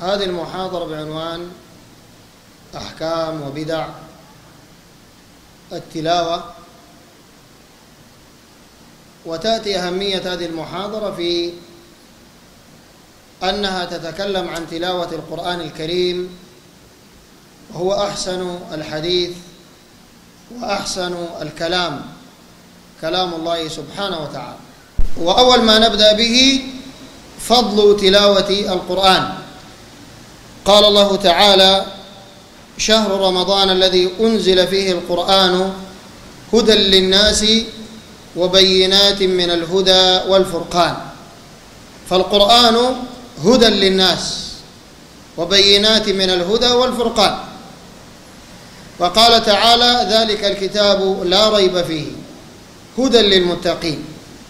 هذه المحاضرة بعنوان أحكام وبدع التلاوة، وتأتي أهمية هذه المحاضرة في أنها تتكلم عن تلاوة القرآن الكريم، وهو أحسن الحديث وأحسن الكلام كلام الله سبحانه وتعالى. وأول ما نبدأ به فضل تلاوة القرآن. قال الله تعالى: شهر رمضان الذي أنزل فيه القرآن هدى للناس وبينات من الهدى والفرقان. فالقرآن هدى للناس وبينات من الهدى والفرقان. وقال تعالى: ذلك الكتاب لا ريب فيه هدى للمتقين.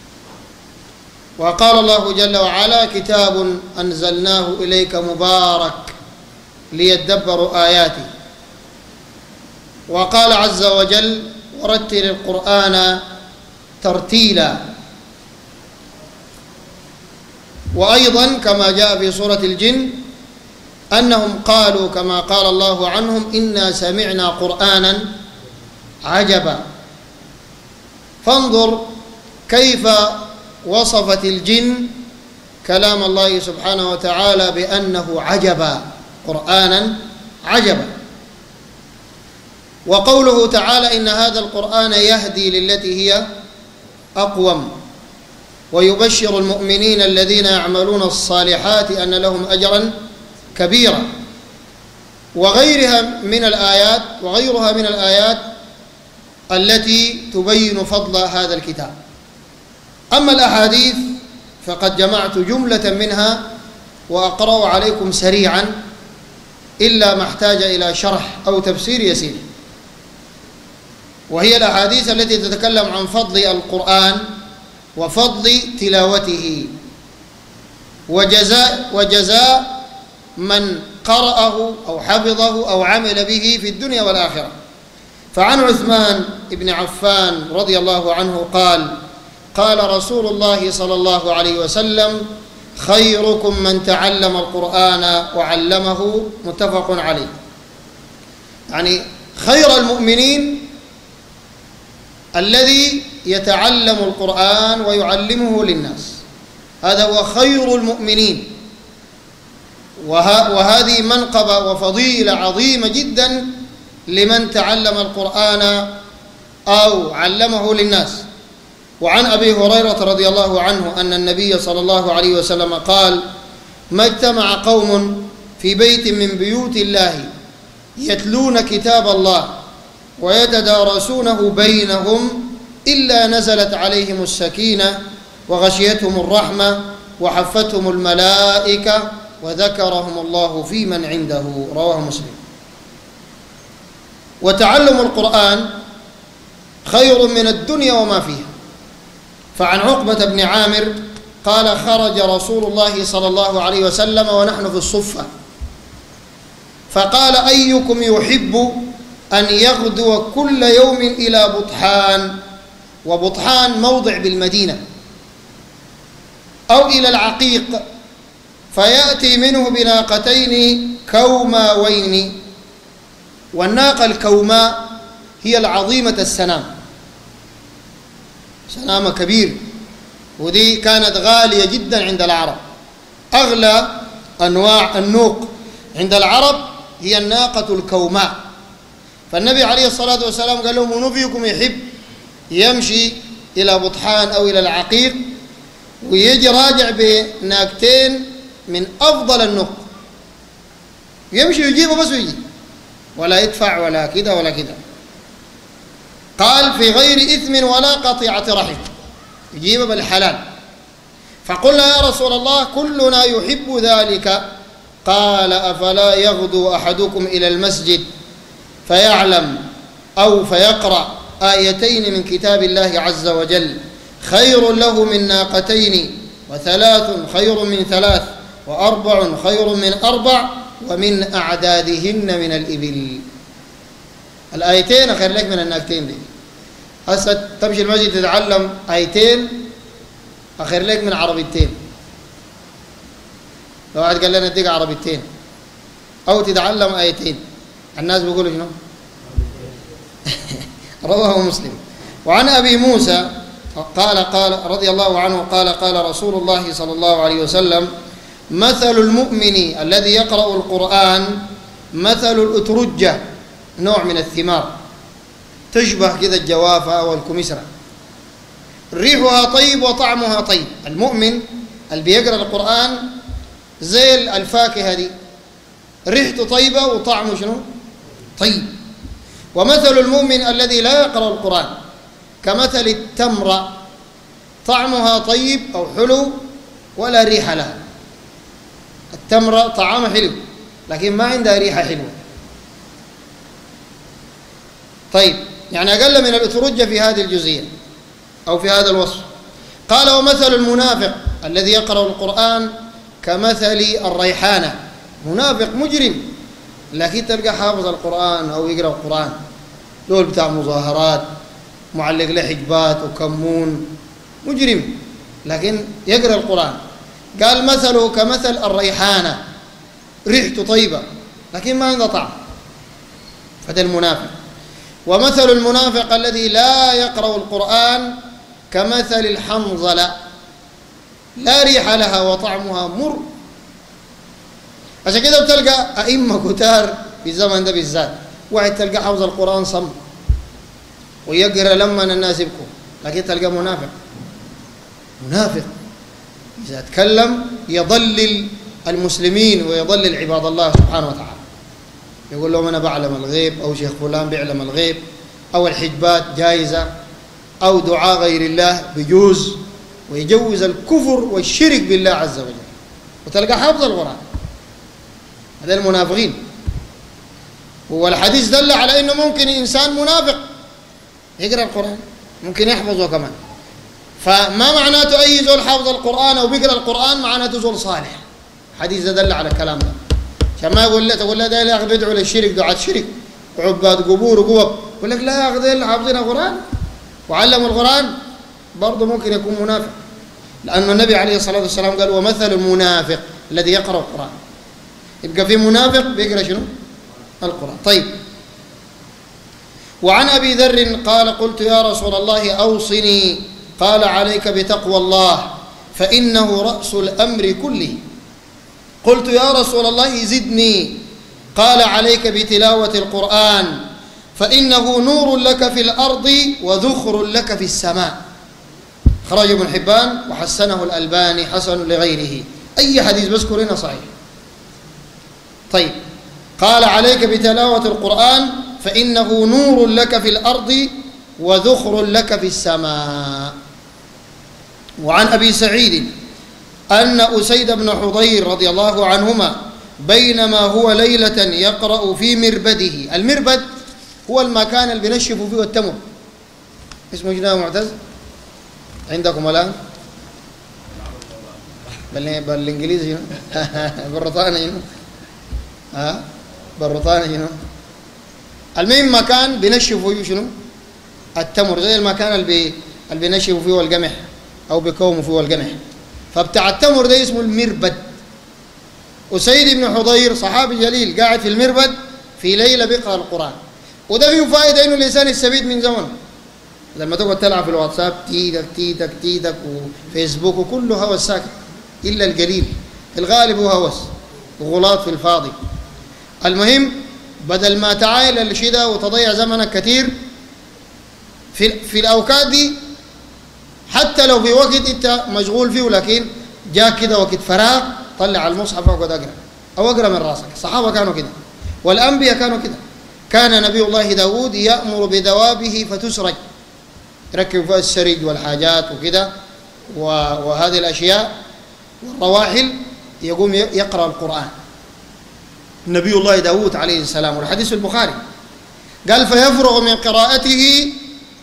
وقال الله جل وعلا: كتاب أنزلناه إليك مبارك ليدبروا آياته. وقال عز وجل: ورتل القرآن ترتيلا. وأيضا كما جاء في سورة الجن أنهم قالوا كما قال الله عنهم: إنا سمعنا قرآنا عجبا. فانظر كيف وصفت الجن كلام الله سبحانه وتعالى بأنه عجبا، قرآنا عجبا. وقوله تعالى: إن هذا القرآن يهدي للتي هي أقوم ويبشر المؤمنين الذين يعملون الصالحات أن لهم أجرا كبيرا. وغيرها من الآيات التي تبين فضل هذا الكتاب. أما الأحاديث فقد جمعت جملة منها وأقرأ عليكم سريعا إلا ما احتاج إلى شرح أو تفسير يسير. وهي الأحاديث التي تتكلم عن فضل القرآن وفضل تلاوته وجزاء من قرأه أو حفظه أو عمل به في الدنيا والآخرة. فعن عثمان بن عفان رضي الله عنه قال: قال رسول الله صلى الله عليه وسلم: خيركم من تعلم القرآن وعلمه. متفق عليه. يعني خير المؤمنين الذي يتعلم القرآن ويعلمه للناس، هذا هو خير المؤمنين. وهذه منقبة وفضيلة عظيمة جدا لمن تعلم القرآن أو علمه للناس. وعن أبي هريرة رضي الله عنه أن النبي صلى الله عليه وسلم قال: ما اجتمع قوم في بيت من بيوت الله يتلون كتاب الله ويتدارسونه بينهم إلا نزلت عليهم السكينة وغشيتهم الرحمة وحفتهم الملائكة وذكرهم الله في من عنده. رواه مسلم. وتعلم القرآن خير من الدنيا وما فيها. فعن عقبة بن عامر قال: خرج رسول الله صلى الله عليه وسلم ونحن في الصفة، فقال: أيكم يحب أن يغدو كل يوم إلى بطحان، وبطحان موضع بالمدينة، أو إلى العقيق، فيأتي منه بناقتين كوماوين. والناقة الكوماء هي العظيمة السنام، سنامة كبير، ودي كانت غالية جدا عند العرب. أغلى أنواع النوق عند العرب هي الناقة الكوماء. فالنبي عليه الصلاة والسلام قال لهم: من فيكم يحب يمشي إلى بطحان أو إلى العقيق ويجي راجع بناقتين من أفضل النوق، يمشي يجيبه بس ويجي، ولا يدفع ولا كده ولا كده. قال: في غير إثم ولا قطيعة رحم، يجيبه بالحلال. فقلنا: يا رسول الله كلنا يحب ذلك. قال: أفلا يغدو أحدكم إلى المسجد فيعلم أو فيقرأ آيتين من كتاب الله عز وجل خير له من ناقتين، وثلاث خير من ثلاث، وأربع خير من أربع، ومن أعدادهن من الإبل. الآيتين خير لك من الناقتين دي. هسه تمشي المسجد تتعلم آيتين أخير لك من عربيتين. لو واحد قال لنا اديك عربيتين أو تتعلم آيتين. الناس بيقولوا شنو؟ رواه مسلم. وعن أبي موسى قال رضي الله عنه قال رسول الله صلى الله عليه وسلم: مثل المؤمن الذي يقرأ القرآن مثل الأترجة، نوع من الثمار تشبه كذا الجوافة أو الكمثرى، ريحها طيب وطعمها طيب. المؤمن اللي بيقرأ القرآن زي الفاكهة دي، ريحته طيبة وطعمه شنو؟ طيب. ومثل المؤمن الذي لا يقرأ القرآن كمثل التمرة، طعمها طيب أو حلو ولا ريح لها. التمرة طعامها حلو لكن ما عندها ريحة حلوة. طيب، يعني أقل من الأترجة في هذه الجزئية أو في هذا الوصف. قال: ومثل المنافق الذي يقرأ القرآن كمثل الريحانة. منافق مجرم لكن تلقى حافظ القرآن أو يقرأ القرآن، دول بتاع مظاهرات، معلق له حجبات وكمون، مجرم لكن يقرأ القرآن. قال: مثله كمثل الريحانة، ريحته طيبة لكن ما عنده طعم، فده المنافق. ومثل المنافق الذي لا يقرأ القرآن كمثل الحنظلة، لا ريح لها وطعمها مر. عشان كده بتلقى أئمة كتار في الزمن ده بالذات، واحد تلقى حافظ القرآن صم ويقرأ لما الناس يبكوا، لكن تلقى منافق إذا تكلم يضلل المسلمين ويضلل عباد الله سبحانه وتعالى. يقول لهم أنا بعلم الغيب، أو شيخ فلان بيعلم الغيب، أو الحجبات جائزة، أو دعاء غير الله بيجوز، ويجوز الكفر والشرك بالله عز وجل، وتلقى حافظ القرآن. هذا المنافقين. والحديث دل على أنه ممكن إنسان منافق يقرأ القرآن، ممكن يحفظه كمان. فما معناته أي زول حافظ القرآن أو بيقرأ القرآن معناته زول صالح. الحديث دل على الكلام ده، عشان ما تقول له ده يا أخي بيدعوا للشرك دعاة شرك وعباد قبور وقبب، يقول لك لا يا أخي ده حافظين القرآن وعلموا القرآن، برضه ممكن يكون منافق. لأن النبي عليه الصلاة والسلام قال: ومثل المنافق الذي يقرأ القرآن. يبقى في منافق بيقرأ شنو؟ القرآن. طيب. وعن أبي ذر قال: قلت يا رسول الله أوصني، قال: عليك بتقوى الله فإنه رأس الأمر كله. قلت يا رسول الله زدني، قال: عليك بتلاوة القرآن فإنه نور لك في الأرض وذخر لك في السماء. خرج ابن حبان وحسنه الألباني حسن لغيره. أي حديث بذكر هنا صحيح. طيب، قال: عليك بتلاوة القرآن فإنه نور لك في الأرض وذخر لك في السماء. وعن أبي سعيد أن أسيد بن حضير رضي الله عنهما بينما هو ليلة يقرأ في مربده. المربد هو المكان اللي بينشفوا فيه التمر، اسمه جناه معتز عندكم الآن؟ بالإنجليزي بالرطاني بالرطاني المهم مكان بينشفوا فيه شنو؟ التمر، زي المكان اللي بينشفوا فيه القمح أو بيكوموا فيه القمح، فبتاع التمر ده اسمه المربد. أسيد بن حضير صحابي جليل قاعد في المربد في ليلة بيقرأ القرآن. وده فيه فائدة إنه الإنسان يستفيد من زمن. لما تقعد تلعب في الواتساب تيدك وفيسبوك وكله هوس ساكت إلا القليل، الغالب هو هوس وغلاط في الفاضي. المهم بدل ما تعايل الشيء ده وتضيع زمنك كثير في الأوقات دي، حتى لو في وقت أنت مشغول فيه لكن جاء كده وقت فراغ، طلع المصحف وقعد أقرأ أو أقرأ من راسك. الصحابة كانوا كده والأنبياء كانوا كده. كان نبي الله داود يأمر بدوابه فتسرج، يركب فيها السرج والحاجات وكده وهذه الأشياء والرواحل، يقوم يقرأ القرآن نبي الله داود عليه السلام. والحديث في البخاري قال: فيفرغ من قراءته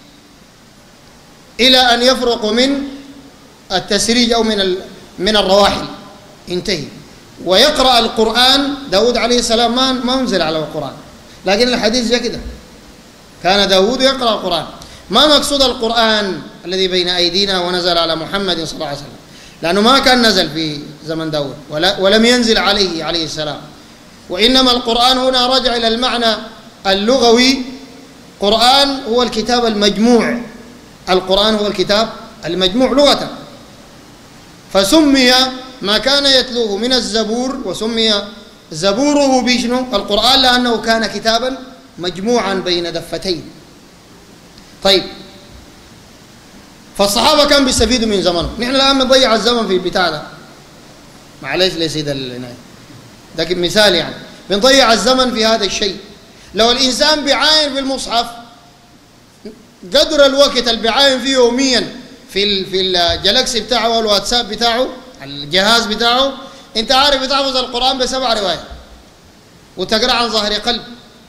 إلى أن يفرق من التسريج أو من الرواحل، انتهي، ويقرأ القرآن. داود عليه السلام ما أنزل على القرآن، لكن الحديث جاء كده، كان داود يقرأ القرآن. ما مقصود القرآن الذي بين أيدينا ونزل على محمد صلى الله عليه وسلم، لأنه ما كان نزل في زمن داود ولم ينزل عليه السلام. وإنما القرآن هنا رجع إلى المعنى اللغوي. قرآن هو الكتاب المجموع، القرآن هو الكتاب المجموع لغة، فسمي ما كان يتلوه من الزبور، وسمي زبوره بشنو؟ القرآن، لأنه كان كتابا مجموعا بين دفتين. طيب، فالصحابة كانوا بيستفيدوا من زمنهم. نحن الآن بنضيع الزمن في البتاع ده، معلش يا سيدي العناية، ده مثال يعني، بنضيع الزمن في هذا الشيء. لو الإنسان بيعاين في المصحف قدر الوقت اللي بيعاين فيه يوميا في الجلاكسي بتاعه والواتساب بتاعه الجهاز بتاعه، انت عارف بتحفظ القرآن ب7 روايات وتقرأ عن ظهر قلب.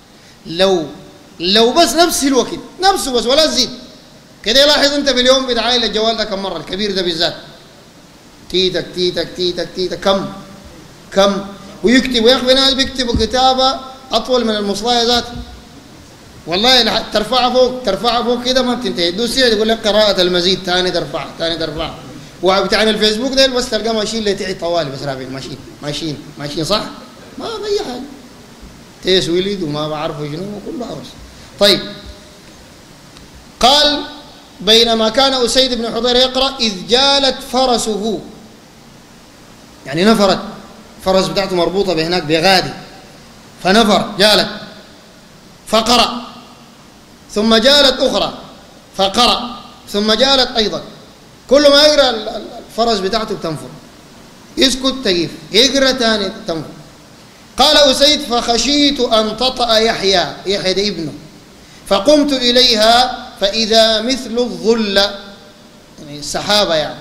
لو بس نفس الوقت نفسه بس ولا تزيد كده. لاحظ انت في اليوم بتعاين الجوال ده كم مرة، الكبير ده بالذات، تيتك تيتك تيتك تيتك كم ويكتب. ويا اخي ناس بيكتبوا كتابة أطول من المصلاية ذاته، والله ترفعها فوق كده ما بتنتهي. دوس يقول لك قراءة المزيد، ثاني ترفعها. وبتاع الفيسبوك ده بس تلقاه ماشيين لتعي طوالي بس رافعين ماشيين صح؟ ما أي حاجة، تيس ولد وما بعرفوا شنو وكله عرس. طيب، قال بينما كان أسيد بن حضير يقرأ إذ جالت فرسه، يعني نفرت، فرس بتاعته مربوطة بهناك بغادي، فنفر جالت فقرأ، ثم جالت أخرى فقرأ، ثم جالت أيضا. كل ما يقرأ الفرس بتاعته بتنفر، يسكت تقيف، يقرأ ثاني تنفر. قال أسيد فخشيت أن تطأ يحيى ده ابنه، فقمت إليها فإذا مثل الظلة، يعني السحابة يعني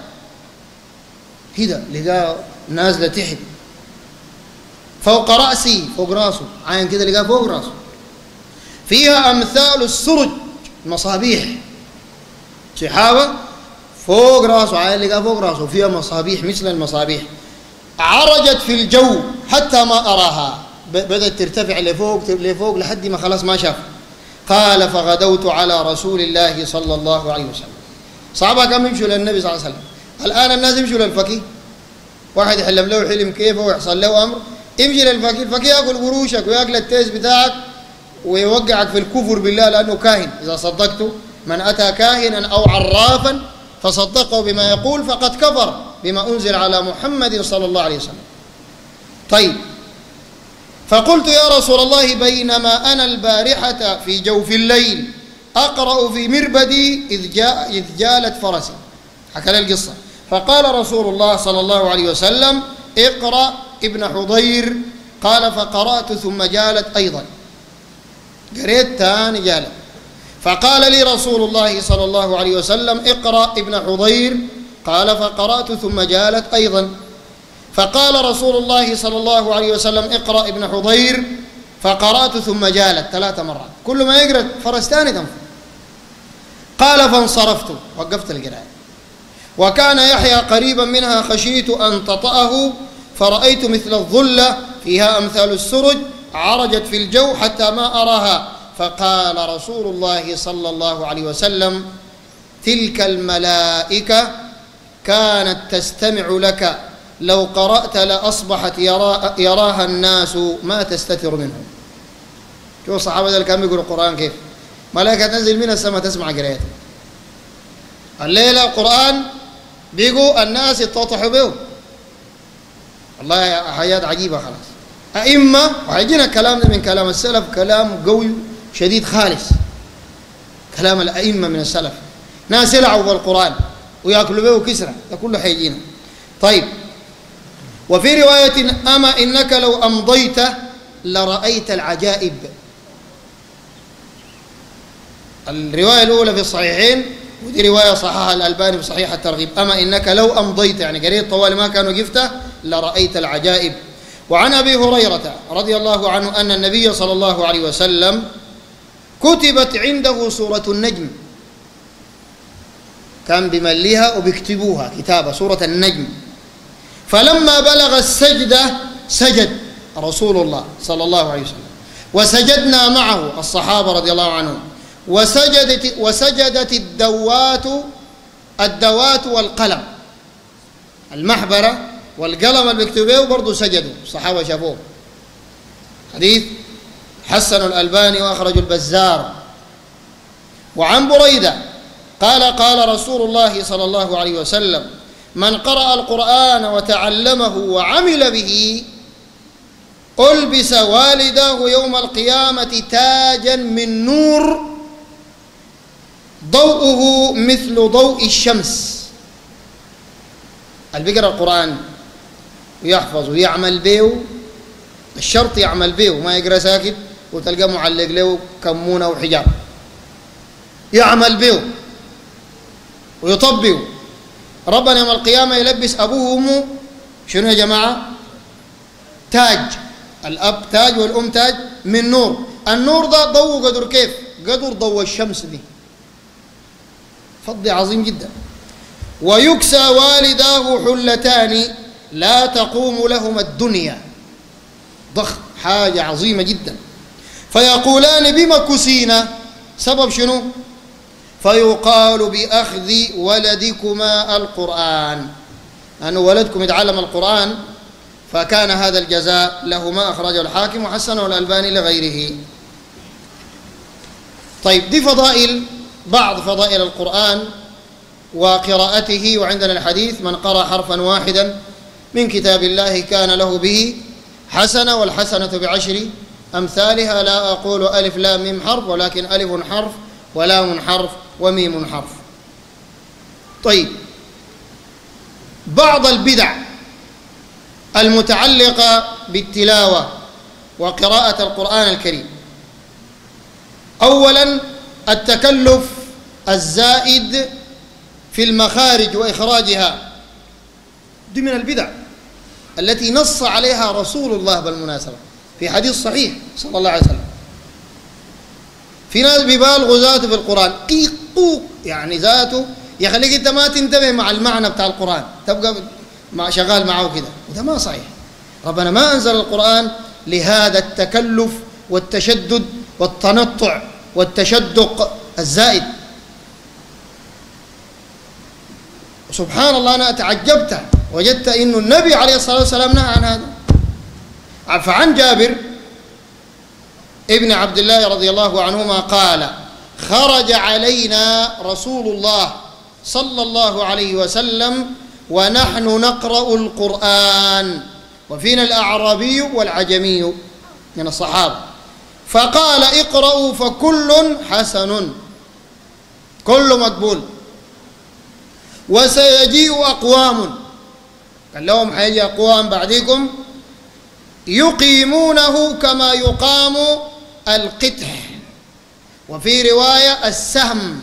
كده، لقاه نازلة تحت فوق رأسي، فوق راسه، عين كده لقاه فوق راسه، فيها أمثال السرج، مصابيح، سحابة فوق راسه، عين لقاه فوق راسه فيها مصابيح مثل المصابيح، عرجت في الجو حتى ما أراها، بدأت ترتفع لفوق لحد ما خلاص ما شاف. قال فغدوت على رسول الله صلى الله عليه وسلم. صحابة كانوا يمشوا للنبي صلى الله عليه وسلم، الآن الناس يمشوا للفقيه، واحد يحلم له حلم كيفه ويحصل له أمر، يمشي للفقيه، الفقيه ياكل قروشك وياكل التيس بتاعك ويوقعك في الكفر بالله لأنه كاهن. إذا صدقته من أتى كاهنا أو عرافا فصدقه بما يقول فقد كفر بما أنزل على محمد صلى الله عليه وسلم. طيب، فقلت يا رسول الله بينما أنا البارحة في جوف الليل أقرأ في مربدي إذ جالت فرسي، حكى لي القصة. فقال رسول الله صلى الله عليه وسلم اقرأ ابن حضير. قال فقرأت ثم جالت أيضا، قريت ثاني جالت. فقال لي رسول الله صلى الله عليه وسلم اقرأ ابن حضير. قال فقرأت ثم جالت أيضا. فقال رسول الله صلى الله عليه وسلم اقرأ ابن حضير. فقرأت ثم جالت 3 مرات، كل ما يقرأ فرس ثاني تنفر. قال فانصرفت، وقفت القراءة، وكان يحيى قريبا منها، خشيت أن تطأه فرأيت مثل الظلة فيها أمثال السرج عرجت في الجو حتى ما أراها. فقال رسول الله صلى الله عليه وسلم تلك الملائكة كانت تستمع لك، لو قرأت لأصبحت يراها الناس ما تستتر منهم. شوف الصحابة اللي كانوا يقولوا القرآن كيف، ملائكة تنزل من السماء تسمع قراءته. الليلة القرآن بيقوا الناس يتطحوا به، والله حاجات عجيبة. خلاص أئمة، وهيجينا الكلام ده من كلام السلف، كلام قوي شديد خالص، كلام الأئمة من السلف، ناس يلعبوا بالقرآن ويأكلوا به كسرة، ده كله حيجينا. طيب، وفي رواية أما إنك لو أمضيت لرأيت العجائب. الرواية الأولى في الصحيحين، ودي رواية صححها الألباني في صحيح الترغيب. أما إنك لو أمضيت، يعني قريت طوال ما كانوا قفته، لرأيت العجائب. وعن أبي هريرة رضي الله عنه أن النبي صلى الله عليه وسلم كتبت عنده سورة النجم، كان بمليها وبيكتبوها كتابة سورة النجم. فلما بلغ السجدة سجد رسول الله صلى الله عليه وسلم، وسجدنا معه الصحابة رضي الله عنهم، وسجدت الدوات والقلم، المحبرة والقلم اللي بيكتبوه برضه سجدوا، الصحابة شافوه. حديث حسن الألباني وأخرج البزار. وعن بريدة قال قال رسول الله صلى الله عليه وسلم: من قرأ القرآن وتعلمه وعمل به ألبس والداه يوم القيامة تاجا من نور ضوءه مثل ضوء الشمس. اللي بيقرأ القرآن ويحفظ ويعمل به، الشرط يعمل به، ما يقرأ ساكت وتلقى معلق له كمونة وحجاب، يعمل به ويطبقه. ربنا يوم القيامة يلبس أبوه وأمه شنو يا جماعة؟ تاج. الأب تاج والأم تاج من نور. النور ده ضوء قدر كيف؟ قدر ضوء الشمس دي، فضل عظيم جدا. ويكسى والداه حلتان لا تقوم لهما الدنيا، ضخم، حاجة عظيمة جدا. فيقولان: بما كسينا؟ سبب شنو؟ فيقال: بأخذ ولدكما القرآن، أن ولدكم يتعلم القرآن، فكان هذا الجزاء لهما. أخرجه الحاكم وحسنه الألباني لغيره. طيب، دي فضائل، بعض فضائل القرآن وقراءته. وعندنا الحديث: من قرأ حرفا واحدا من كتاب الله كان له به حسنة، والحسنة بعشر أمثالها. لا أقول ألف لام ميم حرف، ولكن ألف حرف ولام حرف وميم حرف. طيب، بعض البدع المتعلقة بالتلاوة وقراءة القرآن الكريم: أولا التكلف الزائد في المخارج وإخراجها، دي من البدع التي نص عليها رسول الله بالمناسبة في حديث صحيح صلى الله عليه وسلم. في ناس بيبالغوا ذاته في القرآن، قيق قوق، يعني ذاته يخليك انت ما تنتبه مع المعنى بتاع القرآن، تبقى مع شغال معه كده، وده ما صحيح. ربنا ما أنزل القرآن لهذا التكلف والتشدد والتنطع والتشدق الزائد. سبحان الله، أنا تعجبت وجدت إنه النبي عليه الصلاة والسلام نهى عن هذا. فعن جابر ابن عبد الله رضي الله عنهما قال: خرج علينا رسول الله صلى الله عليه وسلم ونحن نقرأ القرآن، وفينا الأعرابي والعجمي من الصحابة، فقال: اقرأوا فكل حسن، كل مقبول. وسيجيء أقوام، قال لهم حيجي أقوام بعدكم يقيمونه كما يقام القدح، وفي رواية السهم،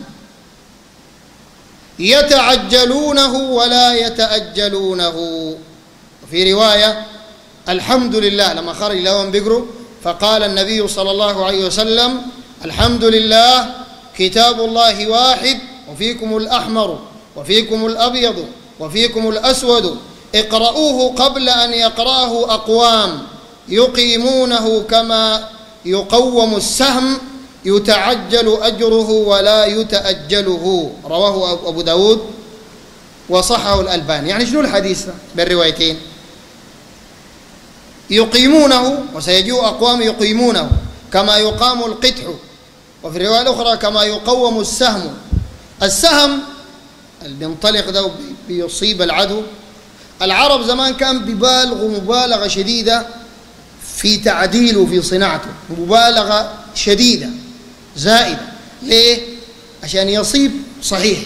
يتعجلونه ولا يتأجلونه، وفي رواية الحمد لله. لما خرج لهم بيقروا فقال النبي صلى الله عليه وسلم: الحمد لله كتاب الله واحد، وفيكم الأحمر وفيكم الأبيض وفيكم الأسود، اقرؤوه قبل أن يقرأه أقوام يقيمونه كما يقوم السهم، يتعجل أجره ولا يتأجله. رواه أبو داود وصححه الألباني. يعني شنو الحديث بالروايتين؟ يقيمونه، وسيجيء أقوام يقيمونه كما يقام القدح، وفي الرواية الأخرى كما يقوم السهم. السهم اللي بينطلق ده بيصيب العدو. العرب زمان كان بيبالغوا مبالغة شديدة في تعديله في صناعته، مبالغة شديدة زائدة. ليه؟ عشان يصيب صحيح.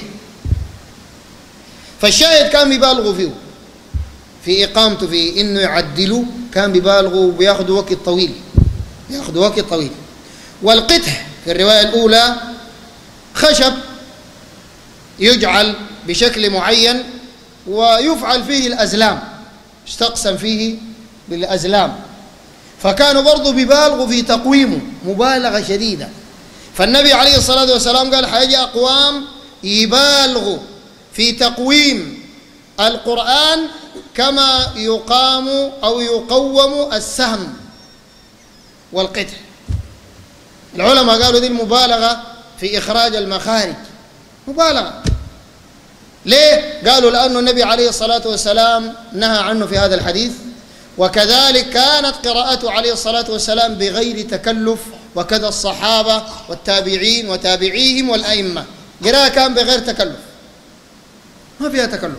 فالشاهد كان بيبالغوا فيه في إقامته، في إنه يعدلوا، كان بيبالغوا وبياخذوا وقت طويل، بياخذوا وقت طويل. والقدح في الرواية الأولى خشب يجعل بشكل معين ويفعل فيه الأزلام، يستقسم فيه بالأزلام. فكانوا برضو بيبالغوا في تقويمه مبالغة شديدة. فالنبي عليه الصلاة والسلام قال: حيجي أقوام يبالغوا في تقويم القرآن كما يقام أو يقوم السهم والقدح. العلماء قالوا دي المبالغة في إخراج المخارج، مبالغة. ليه؟ قالوا لأن النبي عليه الصلاة والسلام نهى عنه في هذا الحديث، وكذلك كانت قراءته عليه الصلاة والسلام بغير تكلف، وكذا الصحابة والتابعين وتابعيهم والأئمة، قراءة كان بغير تكلف، ما فيها تكلف،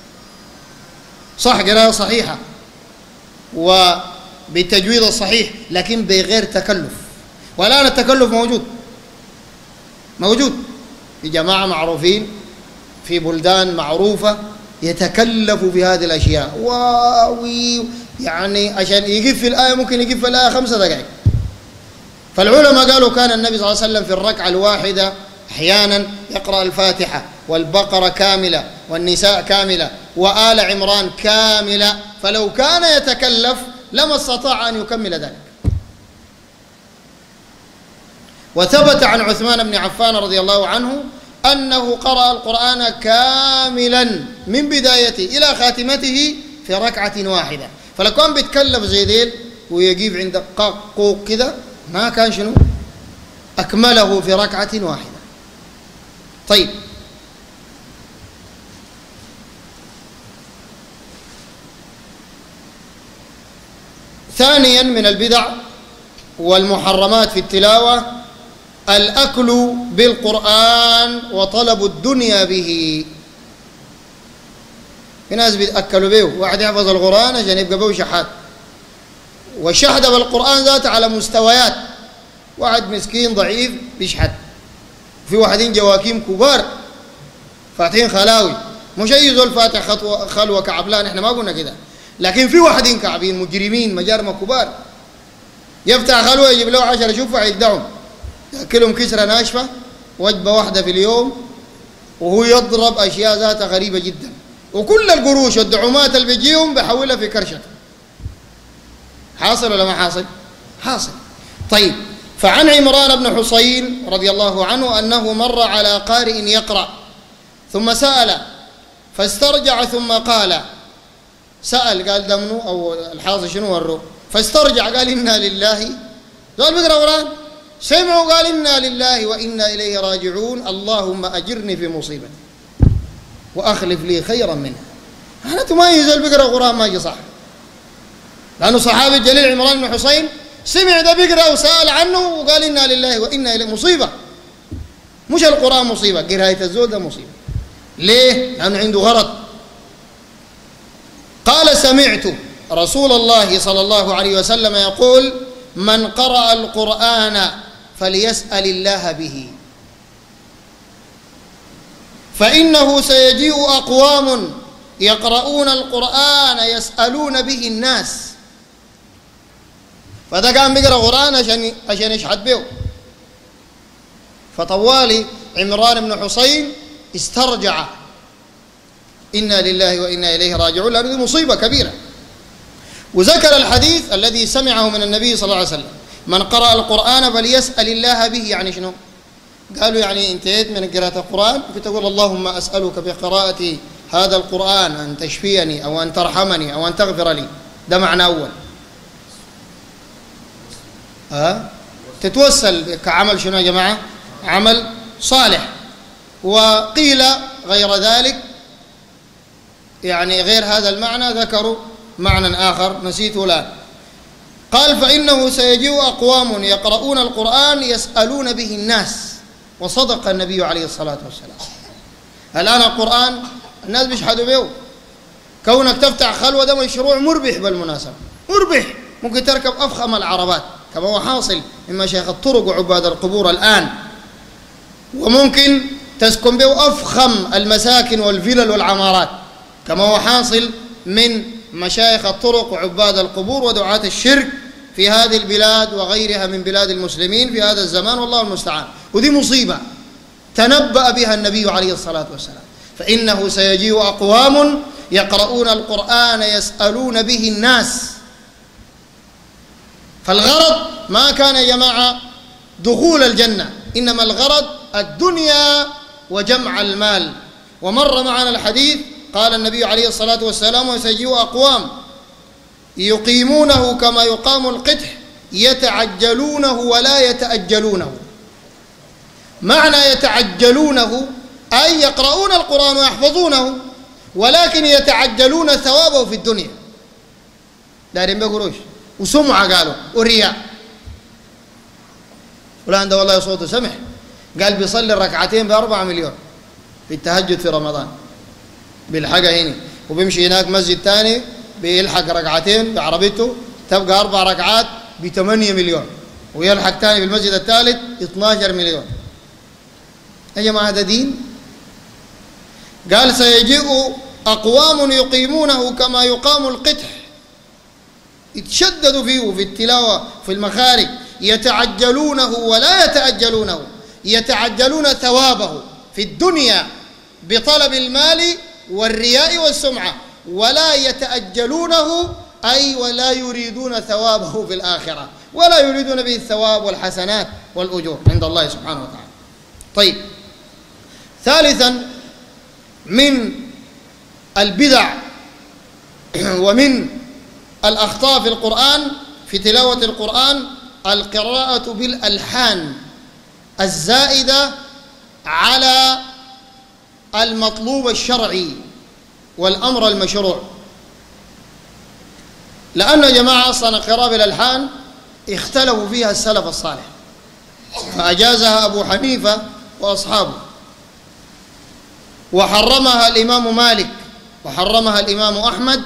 صح قراءة صحيحة وبالتجويد الصحيح لكن بغير تكلف. والآن التكلف موجود في جماعة معروفين في بلدان معروفة يتكلفوا في هذه الأشياء، يعني عشان يقف في الآية ممكن يقف في الآية 5 دقائق. فالعلماء قالوا كان النبي صلى الله عليه وسلم في الركعة الواحدة أحيانا يقرأ الفاتحة والبقرة كاملة والنساء كاملة وآل عمران كاملة، فلو كان يتكلف لما استطاع أن يكمل ذلك. وثبت عن عثمان بن عفان رضي الله عنه أنه قرأ القرآن كاملا من بدايته إلى خاتمته في ركعة واحدة. فلو كان بيتكلف زي ديل ويجيب عند قوق كذا ما كان شنو أكمله في ركعة واحدة. طيب، ثانيا من البدع والمحرمات في التلاوة الأكل بالقرآن وطلب الدنيا به. في ناس بيتأكلوا به، واحد يحفظ القرآن عشان يبقى به شحات، والشحذ بالقرآن ذاته على مستويات، واحد مسكين ضعيف بيشحت، في واحدين جواكيم كبار فاتحين خلاوي، مش أي زول فاتح خلوة كعبلان، احنا ما قلنا كده، لكن في واحدين كعبين مجرمين مجارمة كبار يفتح خلوة يجيب له 10 شفع يدعهم يأكلهم كسرة ناشفة وجبة واحدة في اليوم، وهو يضرب أشياء ذاتها غريبة جدا، وكل القروش والدعومات اللي بيجيهم بيحولها في كرشة. حاصل ولا ما حاصل؟ حاصل. طيب، فعن عمران بن حصين رضي الله عنه أنه مر على قارئ يقرأ ثم سأل فاسترجع ثم قال، سأل قال دمنه أو الحاصل شنو وروا، فاسترجع قال إنا لله، قال بقرأ قرآن، سمعوا قال إنا لله وإنا إليه راجعون، اللهم أجرني في مصيبتي وأخلف لي خيرا منها. أنا تميز البقرة قرآن ما يجي صح، لأنه صحابي الجليل عمران بن حصين سمع ده بقرأ وسأل عنه وقال إنا لله وإنا إليه، مصيبة، مش القرآن مصيبة، قراية الزود ده مصيبة. ليه؟ لأنه عنده غرض. قال سمعت رسول الله صلى الله عليه وسلم يقول من قرأ القرآن فليسأل الله به، فإنه سيجيء أقوام يقرؤون القرآن يسألون به الناس. فده كان بيقرأ قرآن عشان يشحت به. فطوالي عمران بن حصين استرجع إنا لله وإنا إليه راجعون، لأنه مصيبة كبيرة. وذكر الحديث الذي سمعه من النبي صلى الله عليه وسلم من قرأ القرآن فليسأل الله به، يعني شنو؟ قالوا يعني انتهيت من قراءة القرآن كنت تقول اللهم أسألك بقراءة هذا القرآن أن تشفيني أو أن ترحمني أو أن تغفر لي، ده معنى أول. تتوسل كعمل شنو يا جماعة؟ عمل صالح. وقيل غير ذلك، يعني غير هذا المعنى ذكروا معنى آخر نسيته الآن. قال فإنه سيجيء أقوام يقرؤون القرآن يسألون به الناس، وصدق النبي عليه الصلاة والسلام. الآن القرآن الناس بيشحدوا به، كونك تفتح خلوة ده مشروع مربح بالمناسبة، مربح، ممكن تركب أفخم العربات كما هو حاصل من مشايخ الطرق وعباد القبور الآن، وممكن تسكن به أفخم المساكن والفلل والعمارات كما هو حاصل من مشايخ الطرق وعباد القبور ودعاة الشرك في هذه البلاد وغيرها من بلاد المسلمين في هذا الزمان، والله المستعان. ودي مصيبة تنبأ بها النبي عليه الصلاة والسلام، فإنه سيجيء أقوام يقرؤون القرآن يسألون به الناس. فالغرض ما كان يا جماعة دخول الجنة، إنما الغرض الدنيا وجمع المال. ومر معنا الحديث قال النبي عليه الصلاة والسلام وسيجيء أقوام يقيمونه كما يقام القدح يتعجلونه ولا يتأجلونه. معنى يتعجلونه أي يقرؤون القرآن ويحفظونه ولكن يتعجلون ثوابه في الدنيا، دارين بقروش وسمعة قالوا ورياء. فلان ده والله صوته سمح، قال بيصلي الركعتين ب4 مليون في التهجد في رمضان، بيلحقها هنا وبيمشي هناك مسجد ثاني بيلحق ركعتين بعربيته تبقى 4 ركعات ب8 مليون، ويلحق ثاني بالمسجد الثالث 12 مليون. يا جماعة هذا دين؟ قال سيجيء أقوام يقيمونه كما يقام القدح، يتشددوا فيه في التلاوة في المخارج، يتعجلونه ولا يتأجلونه، يتعجلون ثوابه في الدنيا بطلب المال والرياء والسمعة، ولا يتأجلونه أي ولا يريدون ثوابه في الآخرة، ولا يريدون به الثواب والحسنات والأجور عند الله سبحانه وتعالى. طيب، ثالثا من البدع ومن الأخطاء في القرآن في تلاوة القرآن القراءة بالألحان الزائدة على المطلوب الشرعي والأمر المشروع. لأن يا جماعة أصلا القراءة بالألحان اختلفوا فيها السلف الصالح، فأجازها أبو حنيفة وأصحابه، وحرمها الإمام مالك، وحرمها الإمام أحمد،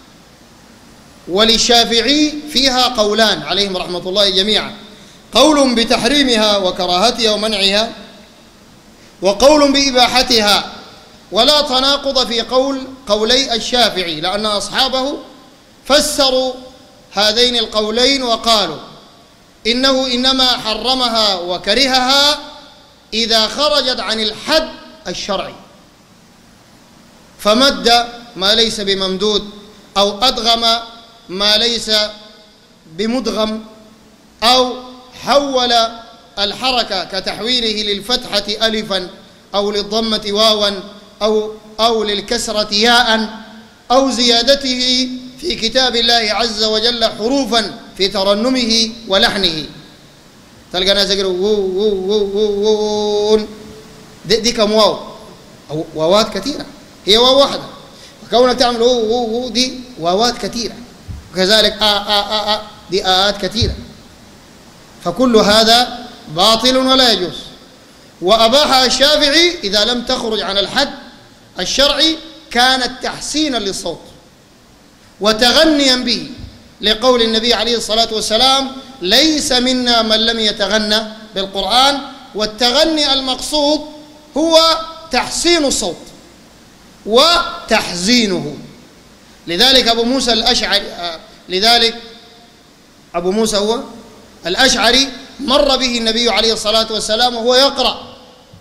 وللشافعي فيها قولان عليهم رحمة الله جميعا، قول بتحريمها وكراهتها ومنعها، وقول بإباحتها، ولا تناقض في قولي الشافعي، لأن أصحابه فسروا هذين القولين وقالوا إنه إنما حرمها وكرهها إذا خرجت عن الحد الشرعي، فمد ما ليس بممدود، أو أدغم ما ليس بمدغم، أو حول الحركة كتحويله للفتحة ألفا أو للضمة واوا أو للكسرة ياء، أو زيادته في كتاب الله عز وجل حروفا في ترنمه ولحنه. تلقى ناس يقولوا دي كم واو، أو واوات كثيرة، هي واو واحدة، فكونك تعمل دي واوات كثيرة، وكذلك دي آت كثيرة، فكل هذا باطل ولا يجوز. وأباحها الشافعي إذا لم تخرج عن الحد الشرعي، كانت تحسينا للصوت وتغنيا به، لقول النبي عليه الصلاة والسلام ليس منا من لم يتغنى بالقرآن. والتغني المقصود هو تحسين الصوت وتحزينه. لذلك أبو موسى هو الأشعري مر به النبي عليه الصلاة والسلام وهو يقرأ،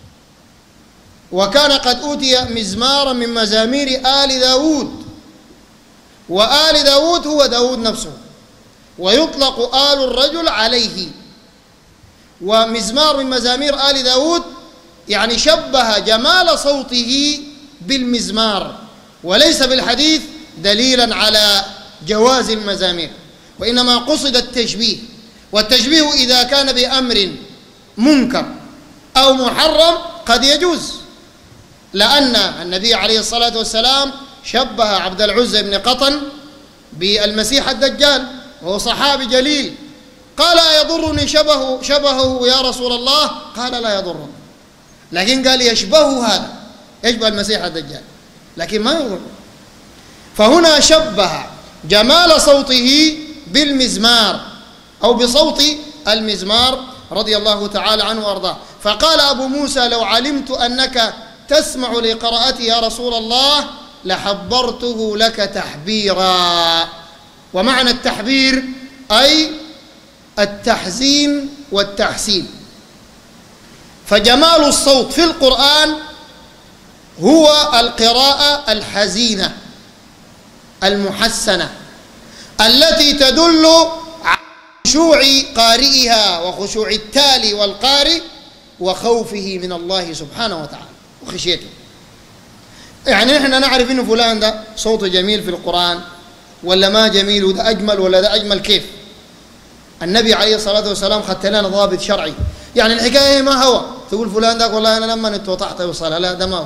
وكان قد أوتي مزمارا من مزامير آل داود، وآل داود هو داود نفسه، ويطلق آل الرجل عليه. ومزمار من مزامير آل داود يعني شبه جمال صوته بالمزمار، وليس بالحديث دليلا على جواز المزامير، وإنما قصد التشبيه. والتشبيه إذا كان بأمر منكر أو محرم قد يجوز، لأن النبي عليه الصلاة والسلام شبه عبد العزى بن قطن بالمسيح الدجال، وهو صحابي جليل، قال يضرني شبهه يا رسول الله؟ قال لا يضرني، لكن قال يشبه، هذا يشبه المسيح الدجال لكن ما يضر. فهنا شبه جمال صوته بالمزمار أو بصوت المزمار رضي الله تعالى عنه وأرضاه. فقال أبو موسى لو علمت أنك تسمع لقراءتي يا رسول الله لحبرته لك تحبيرا. ومعنى التحبير أي التحزين والتحسين. فجمال الصوت في القرآن هو القراءة الحزينة المحسنة التي تدل على خشوع قارئها وخشوع التالي والقارئ وخوفه من الله سبحانه وتعالى وخشيته. يعني نحن نعرف إنه فلان ده صوته جميل في القرآن ولا ما جميل، وده أجمل ولا ده أجمل. كيف؟ النبي عليه الصلاة والسلام خدت لنا ضابط شرعي. يعني الحكاية ما هو تقول فلان ده والله أنا لما اتوطعت يوصلها، لا، ده ما هو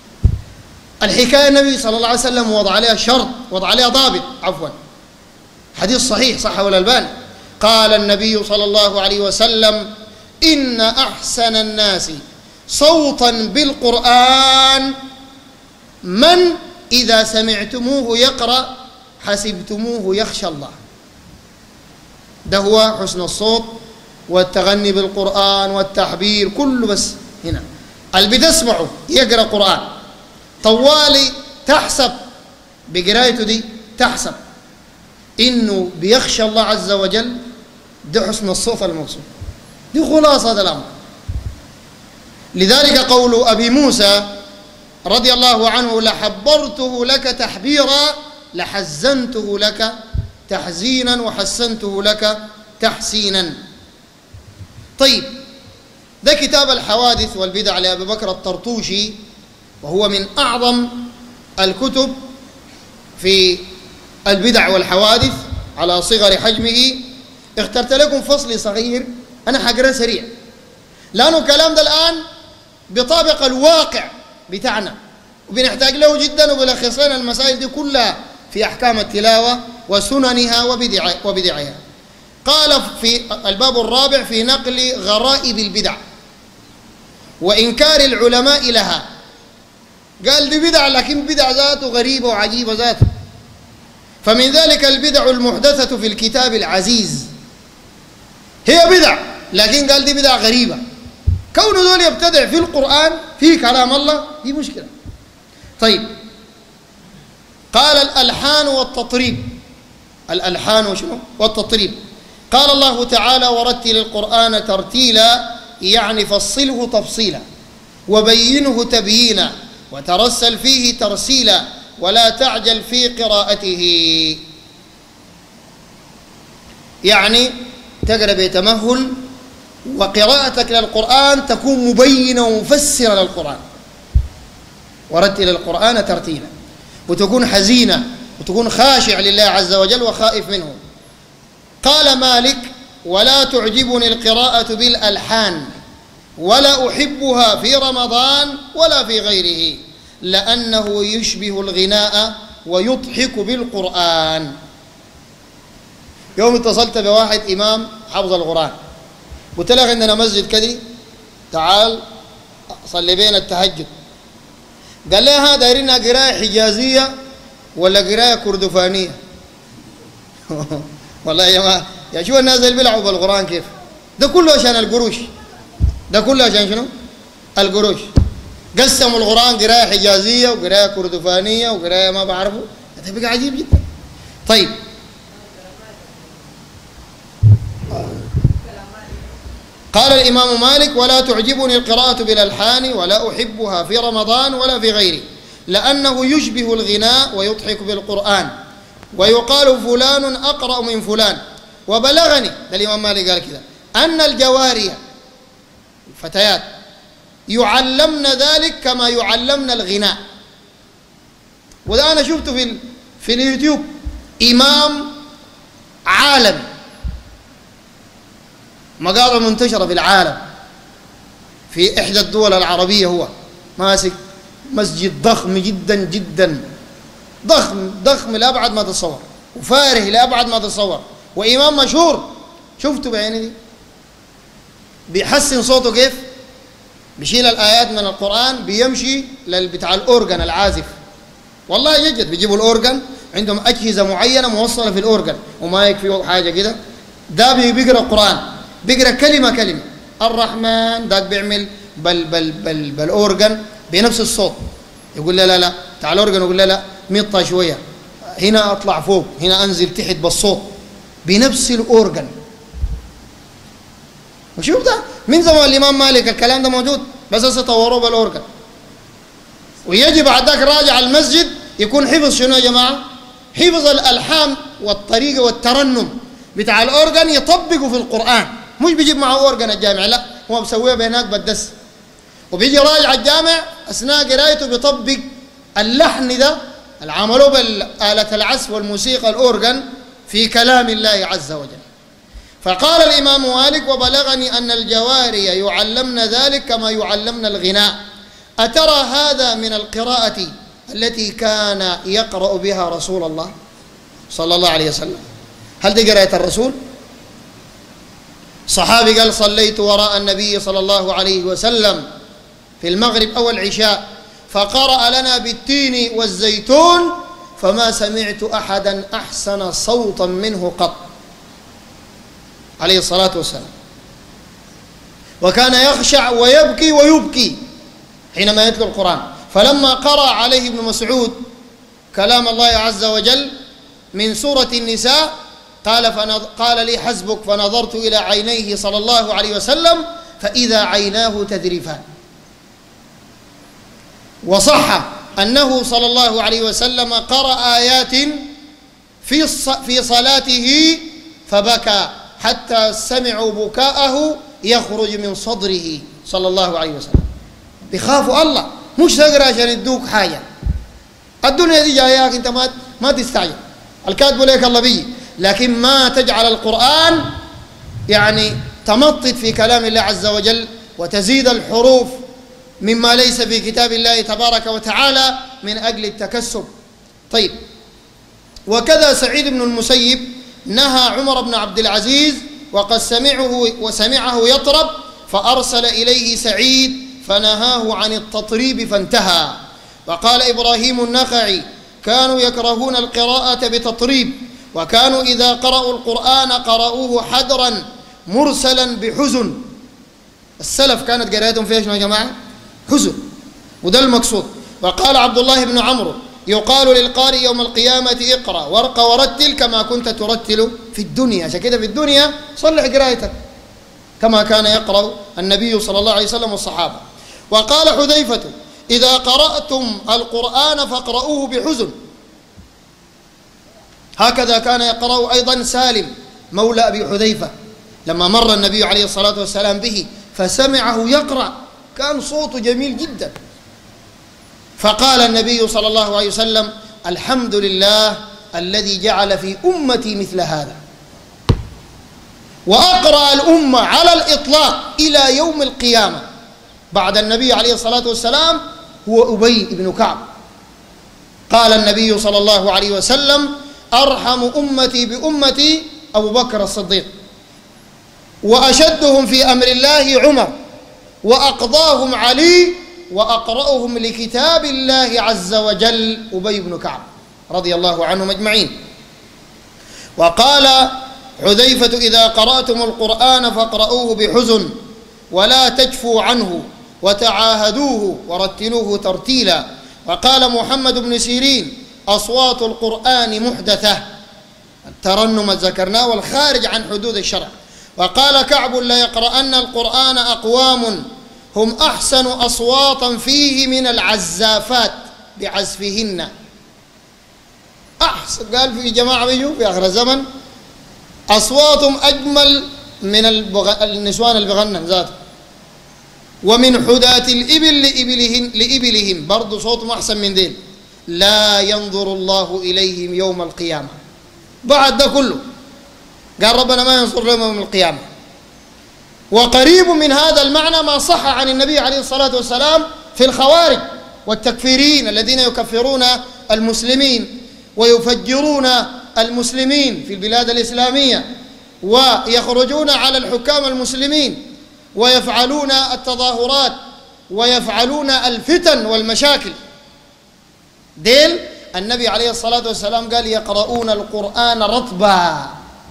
الحكاية. النبي صلى الله عليه وسلم وضع عليها شرط، وضع عليها ضابط، عفوا، حديث صحيح صحه الألباني. قال النبي صلى الله عليه وسلم: إن أحسن الناس صوتا بالقرآن من إذا سمعتموه يقرأ حسبتموه يخشى الله. ده هو حسن الصوت والتغني بالقرآن والتحبير كله. بس هنا اللي بتسمعه يقرأ قرآن طوالي تحسب بقرايته دي، تحسب إنه بيخشى الله عز وجل. ده حسن الصوت المقصود، دي خلاصة هذا الأمر. لذلك قول أبي موسى رضي الله عنه: لحبرته لك تحبيرا لحزنته لك تحزينا وحسنته لك تحسينا. طيب، ده كتاب الحوادث والبدع لأبي بكر الطرطوشي، وهو من أعظم الكتب في البدع والحوادث على صغر حجمه. اخترت لكم فصل صغير أنا حقرأ سريع، لأنه الكلام ده الآن بطابق الواقع بتاعنا وبنحتاج له جدا، وبلخص لنا المسائل دي كلها في أحكام التلاوة وسننها وبدعها. قال في الباب الرابع في نقل غرائب البدع وإنكار العلماء لها. قال دي بدع، لكن بدع ذاته غريبة وعجيبة ذاته. فمن ذلك البدع المحدثة في الكتاب العزيز، هي بدع لكن قال دي بدع غريبة. كون دول يبتدع في القرآن في كلام الله دي مشكلة. طيب، قال الألحان والتطريب. الألحان وشنو؟ والتطريب. قال الله تعالى: ورتل القرآن ترتيلا، يعني فصله تفصيلا وبينه تبيينا وترسل فيه ترسيلا ولا تعجل في قراءته. يعني تقرأ بتمهل، وقراءتك للقرآن تكون مبينة ومفسرة للقرآن. ورتل القرآن ترتيلا، وتكون حزينة وتكون خاشع لله عز وجل وخائف منه. قال مالك: ولا تعجبني القراءة بالألحان ولا أحبها في رمضان ولا في غيره لأنه يشبه الغناء ويضحك بالقرآن. يوم اتصلت بواحد إمام حفظ القرآن، قلت له عندنا مسجد كذي تعال صلي بين التهجد. قال لي: هذا دايرينها قراءة حجازية ولا قراءة كردفانية؟ والله يا جماعة، يا شو الناس اللي بيلعبوا بالقرآن كيف؟ ده كله عشان القروش، ده كله عشان شنو؟ القروش. قسموا القرآن قراءة حجازية وقراءة كردفانية وقراءة ما بعرفه، هذا بقى عجيب جدا. طيب، قال الإمام مالك: ولا تعجبني القراءة بالألحان ولا أحبها في رمضان ولا في غيره لأنه يشبه الغناء ويضحك بالقرآن ويقال فلان أقرأ من فلان. وبلغني، ده الإمام مالك قال كده، أن الجواري الفتيات يعلمن ذلك كما يعلمن الغناء. وده أنا شفته في اليوتيوب، إمام عالمي مقاطع منتشرة في العالم في إحدى الدول العربية، هو ماسك مسجد ضخم جدا جدا، ضخم لأبعد ما تتصور، وفاره لأبعد ما تتصور، وإمام مشهور. شفته بعيني دي بيحسن صوته كيف؟ بيشيل الآيات من القرآن، بيمشي بتاع الأورجن العازف. والله يجد بيجيبوا الأورجن، عندهم أجهزة معينة موصلة في الأورجن وما يكفي حاجة كده. ده بيقرأ القرآن، بيقرأ كلمة كلمة. الرحمن ده بيعمل بالأورجن بنفس الصوت. يقول لا لا لا تعال الأورجن، يقول لا لا مطة شوية، هنا أطلع فوق، هنا أنزل تحت بالصوت بنفس الأورجن. وشوف ده من زمان الإمام مالك الكلام ده موجود، بس هسه طوروه بالأورجن. ويجي بعد ذاك راجع المسجد يكون حفظ شنو يا جماعة؟ حفظ الألحان والطريقة والترنم بتاع الأورجن، يطبقوا في القرآن. مش بيجيب معه أورجن الجامع، لا، هو بسويها بهناك بالدس، وبيجي راجع الجامع أثناء قرايته بيطبق اللحن ده اللي عملوه بالآلة العزف والموسيقى الأورجن في كلام الله عز وجل. فقال الإمام مالك: وبلغني أن الجواري يعلمن ذلك كما يعلمن الغناء. أترى هذا من القراءة التي كان يقرأ بها رسول الله صلى الله عليه وسلم؟ هل دي قراية الرسول؟ صحابي قال صليت وراء النبي صلى الله عليه وسلم في المغرب أو العشاء فقرأ لنا بالتين والزيتون فما سمعت أحدا أحسن صوتا منه قط عليه الصلاة والسلام، وكان يخشع ويبكي حينما يتلو القرآن. فلما قرأ عليه ابن مسعود كلام الله عز وجل من سورة النساء قال لي حسبك، فنظرت إلى عينيه صلى الله عليه وسلم فإذا عيناه تذرفان. وصح أنه صلى الله عليه وسلم قرأ آيات في صلاته فبكى حتى سمعوا بكاءه يخرج من صدره صلى الله عليه وسلم. بيخافوا الله، مش تقرأ عشان يدوك حاجة، الدنيا دي جاياك انت ما تستعجل، الكاتب لك الله بي، لكن ما تجعل القرآن يعني تمطط في كلام الله عز وجل وتزيد الحروف مما ليس في كتاب الله تبارك وتعالى من أجل التكسب. طيب، وكذا سعيد بن المسيب نهى عمر بن عبد العزيز وقد سمعه يطرب فأرسل إليه سعيد فنهاه عن التطريب فانتهى. وقال إبراهيم النخعي كانوا يكرهون القراءة بتطريب، وكانوا إذا قرأوا القرآن قرأوه حدرا مرسلا بحزن. السلف كانت قراءتهم فيها شنو يا جماعة؟ حزن، وده المقصود. وقال عبد الله بن عمرو يقال للقارئ يوم القيامة اقرأ وارق ورتل كما كنت ترتل في الدنيا. عشان كده في الدنيا صلح قراءتك كما كان يقرأ النبي صلى الله عليه وسلم والصحابة. وقال حذيفة إذا قرأتم القرآن فاقرؤوه بحزن. هكذا كان يقرأ أيضا سالم مولى أبي حذيفة لما مر النبي عليه الصلاة والسلام به فسمعه يقرأ، كان صوته جميل جدا، فقال النبي صلى الله عليه وسلم الحمد لله الذي جعل في أمتي مثل هذا. وأقرأ الأمة على الإطلاق إلى يوم القيامة بعد النبي عليه الصلاة والسلام هو أبي بن كعب. قال النبي صلى الله عليه وسلم أرحم أمتي بأمتي أبو بكر الصديق، وأشدهم في أمر الله عمر، وأقضاهم علي، وأقرأهم لكتاب الله عز وجل أبي بن كعب رضي الله عنهم أجمعين. وقال حذيفة إذا قرأتم القرآن فاقرؤوه بحزن ولا تجفوا عنه وتعاهدوه ورتلوه ترتيلا. وقال محمد بن سيرين أصوات القرآن محدثة، الترنم ذكرناه والخارج عن حدود الشرع. وقال كعب لا يقرأن القرآن أقوام هم أحسن أصواتا فيه من العزافات بعزفهن. أحسن، قال في جماعة بيجوا في آخر الزمن أصواتهم أجمل من النسوان اللي بغنن ذاته، ومن حداة الإبل لإبلهم برضو صوتهم أحسن من ذيل. لا ينظر الله إليهم يوم القيامة. بعد ده كله قال ربنا ما ينظر لهم يوم القيامة. وقريب من هذا المعنى ما صح عن النبي عليه الصلاة والسلام في الخوارج والتكفيرين الذين يكفرون المسلمين ويفجرون المسلمين في البلاد الإسلامية ويخرجون على الحكام المسلمين ويفعلون التظاهرات ويفعلون الفتن والمشاكل. ديل النبي عليه الصلاة والسلام قال يقرؤون القرآن رطبا.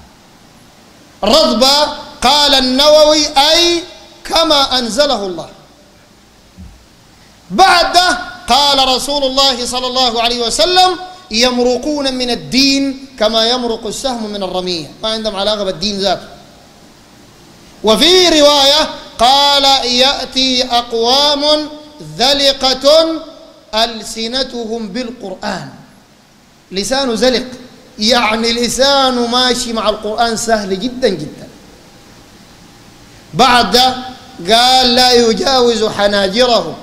رطبا قال النووي أي كما أنزله الله. بعد قال رسول الله صلى الله عليه وسلم يمرقون من الدين كما يمرق السهم من الرمية، ما عندهم علاقة بالدين ذاته. وفي رواية قال يأتي أقوام ذلقة ألسنتهم بالقرآن، لسان زلق يعني لسانه ماشي مع القرآن سهل جدا جدا. بعد قال لا يجاوز حناجرهم،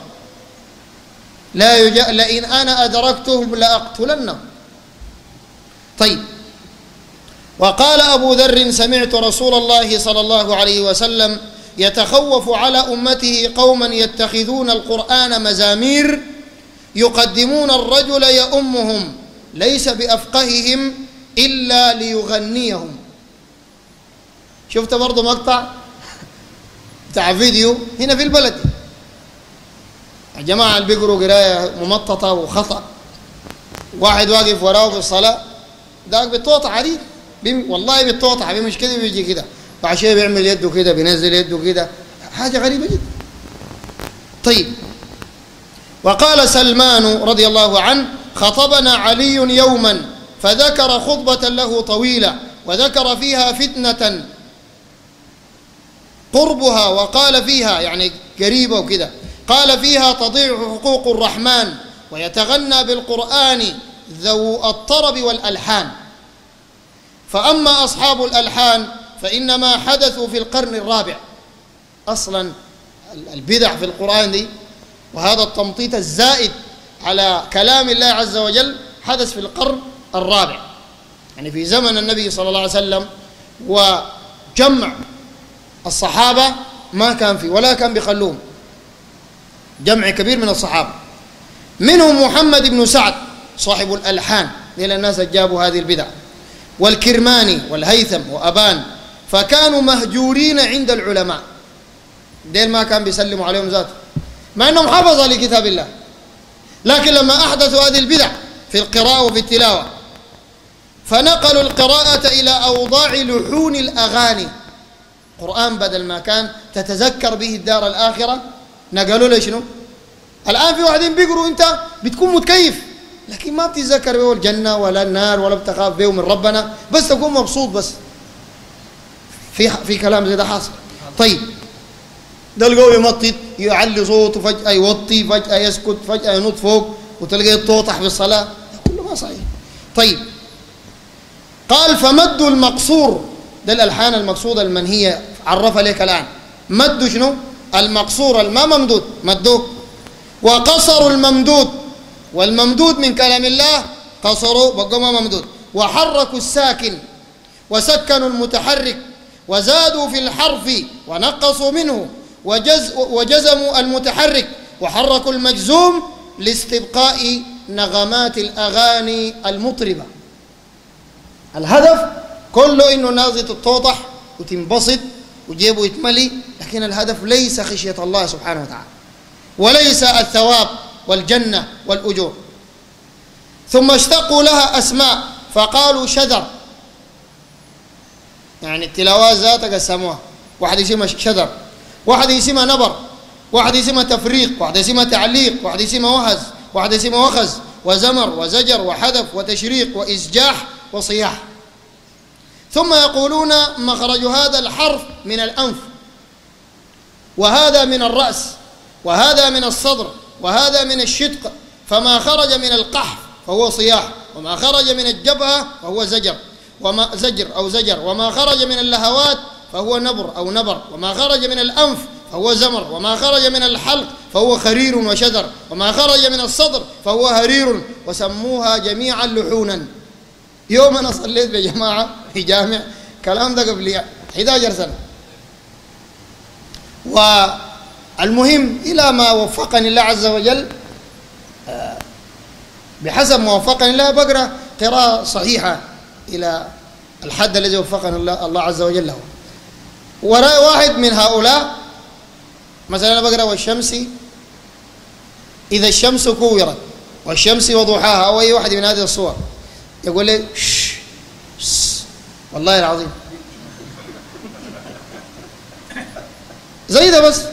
لئن أنا أدركتهم لأقتلنهم. طيب، وقال أبو ذر سمعت رسول الله صلى الله عليه وسلم يتخوف على أمته قوما يتخذون القرآن مزامير يقدمون الرجل يؤمهم ليس بأفقههم إلا ليغنيهم. شفت برضه مقطع بتاع فيديو هنا في البلد، الجماعة اللي بيقروا قراية ممططة وخطأ، واحد واقف وراه في الصلاة داك بيتوطع عديد، والله بيتوطع، مش كده بيجي كده، بعد شوية بيعمل يده كده، بينزل يده كده، حاجة غريبة جدا. طيب، وقال سلمان رضي الله عنه: خطبنا علي يوما فذكر خطبة له طويلة وذكر فيها فتنة قربها، وقال فيها يعني قريبة وكده، قال فيها تضيع حقوق الرحمن ويتغنى بالقرآن ذو الطرب والألحان، فأما أصحاب الألحان فإنما حدثوا في القرن الرابع. أصلا البدع في القرآن دي وهذا التمطيط الزائد على كلام الله عز وجل حدث في القرن الرابع، يعني في زمن النبي صلى الله عليه وسلم، وجمع الصحابة ما كان فيه ولا كان بيخلوهم، جمع كبير من الصحابة، منهم محمد بن سعد صاحب الألحان إلى الناس جابوا هذه البدع، والكرماني والهيثم وأبان، فكانوا مهجورين عند العلماء، ديل ما كان بيسلموا عليهم ذاته مع أنهم حفظوا لكتاب الله، لكن لما أحدثوا هذه البدع في القراءة وفي التلاوة فنقلوا القراءة إلى أوضاع لحون الأغاني، قرآن بدل ما كان تتذكر به الدار الآخرة نقلوا له شنو؟ الآن في واحدين بيقروا أنت بتكون متكيف لكن ما بتتذكر به الجنة ولا النار ولا بتخاف به من ربنا، بس تكون مبسوط بس. في كلام زي ده حاصل. طيب، ده القوي يمطط يعلي صوته، فجأة يوطي، فجأة يسكت، فجأة ينط فوق، وتلقى يتوطح في الصلاة، كله ما صحيح. طيب، قال فمد المقصور، ده الألحان المقصودة المنهية عرفها لك الآن، مد شنو؟ المقصور الما ممدود مدوه، وقصروا الممدود، والممدود من كلام الله قصروا بقوا ما ممدود، وحركوا الساكن وسكنوا المتحرك، وزادوا في الحرف ونقصوا منه، وجزموا المتحرك وحركوا المجزوم لاستبقاء نغمات الأغاني المطربة. الهدف كله إنه نازل تتوضح وتنبسط وجيبه يتملي، لكن الهدف ليس خشية الله سبحانه وتعالى، وليس الثواب والجنة والأجور. ثم اشتقوا لها أسماء فقالوا شذر، يعني التلاوات ذاتها قسموها، واحد يسمى شذر، واحد يسمى نبر، واحد يسمى تفريق، واحد يسمى تعليق، واحد يسمى وهز، واحد يسمى وخز، وزمر وزجر وحذف وتشريق وإسجاح وصياح. ثم يقولون مخرج هذا الحرف من الأنف، وهذا من الرأس، وهذا من الصدر، وهذا من الشدق، فما خرج من القحف فهو صياح، وما خرج من الجبهة فهو زجر أو زجر، وما خرج من اللهوات فهو نبر أو نبر، وما خرج من الأنف فهو زمر، وما خرج من الحلق فهو خرير وشذر، وما خرج من الصدر فهو هرير، وسموها جميعا لحونا. يوم أنا صليت بجماعة في جامع، كلام ده قبل 11 سنة، والمهم إلى ما وفقني الله عز وجل، بحسب ما وفقني الله بقرأ قراءة صحيحة إلى الحد الذي وفقني الله عز وجل له. وراء واحد من هؤلاء مثلا بقرأ والشمس إذا الشمس كورت والشمس وضحاها أو أي واحد من هذه الصور، يقول لي والله العظيم زي ده، بس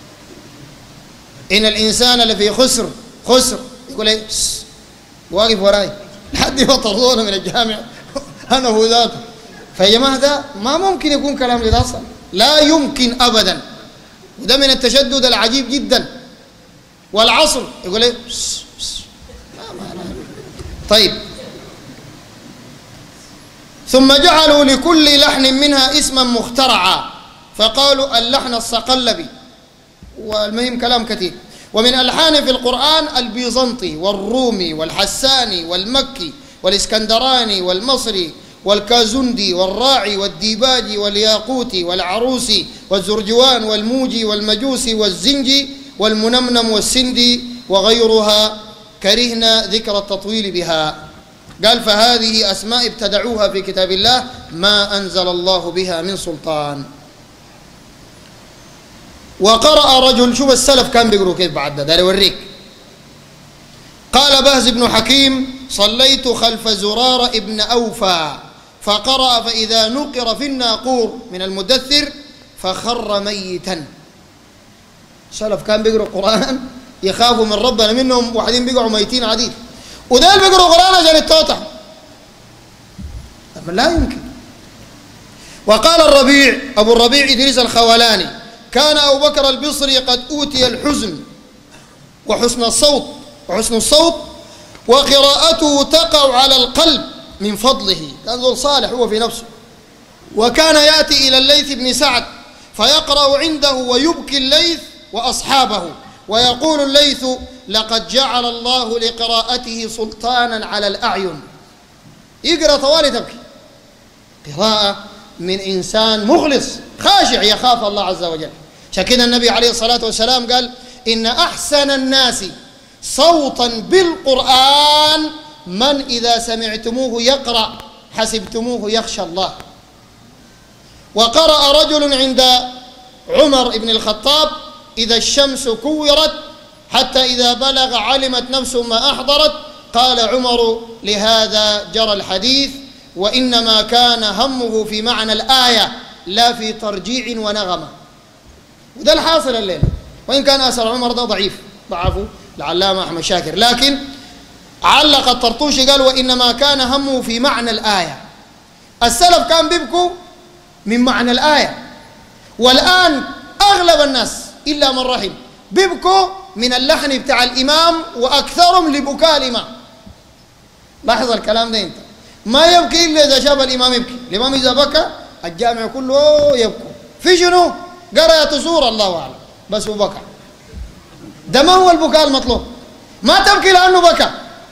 إن الإنسان لفي خسر، يقول لي واقف وراي لحد ما طردونا من الجامع أنا هو ذاته. فيا جماعة ده ما ممكن يكون كلام ده أصلا، لا يمكن أبدا، وده من التشدد العجيب جدا. والعصر يقول لي طيب. ثم جعلوا لكل لحن منها اسما مخترعا، فقالوا اللحن الصقلبي، والمهم كلام كثير. ومن ألحان في القرآن البيزنطي والرومي والحساني والمكي والإسكندراني والمصري والكازندي والراعي والديباجي والياقوتي والعروسي والزرجوان والموجي والمجوسي والزنجي والمنمنم والسندي وغيرها، كرهنا ذكر التطويل بها. قال فهذه أسماء ابتدعوها في كتاب الله ما أنزل الله بها من سلطان. وقرأ رجل، شوف السلف كان بيقروا كيف بعد ده يوريك. قال بهز بن حكيم صليت خلف زرار ابن أوفى فقرأ فإذا نقر في الناقور من المدثر فخر ميتا. السلف كان بيقروا القرآن يخافوا من ربنا، منهم واحدين بيقعوا ميتين عديد، وديل بيقروا القرآن عشان التوتع. لا يمكن. وقال الربيع أبو الربيع إدريس الخولاني كان أبو بكر البصري قد أوتي الحزن وحسن الصوت وقراءته تقع على القلب من فضله، كان ذو صالح هو في نفسه. وكان يأتي إلى الليث بن سعد فيقرأ عنده ويبكي الليث وأصحابه، ويقول الليث لقد جعل الله لقراءته سلطانا على الأعين. يقرأ طوالي تبكي، قراءة من إنسان مخلص خاشع يخاف الله عز وجل. عشان كده النبي عليه الصلاة والسلام قال إن أحسن الناس صوتا بالقرآن من إذا سمعتموه يقرأ حسبتموه يخشى الله. وقرأ رجل عند عمر بن الخطاب إذا الشمس كورت حتى إذا بلغ علمت نفس ما أحضرت. قال عمر لهذا جرى الحديث وإنما كان همه في معنى الآية لا في ترجيع ونغمة. وده الحاصل الليلة، وإن كان أثر عمر ده ضعيف ضعفه العلامة أحمد شاكر، لكن علق الطرطوشي قال وإنما كان همه في معنى الآية. السلف كان بيبكوا من معنى الآية، والآن أغلب الناس إلا من رحم بيبكوا من اللحن بتاع الإمام وأكثرهم لبكاء الإمام. لاحظ الكلام ده، أنت ما يبكي إلا إذا شاف الإمام يبكي. الإمام إذا بكى الجامع كله يبكوا في شنو؟ قرأت سورة الله أعلم بس وبكى. ده ما هو البكاء المطلوب، ما تبكي لأنه بكى.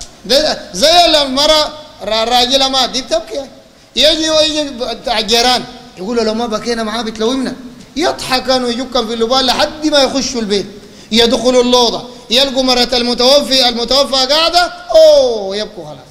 زي المرأة الراجلة مات دي بتبكي، يجي الجيران يقولوا لو ما بكينا معاه بتلومنا، يضحكن ويجكن في اللبان لحد ما يخشوا البيت، يدخلوا اللوضة يلقوا مرة المتوفى قاعدة يبكوا خلاص.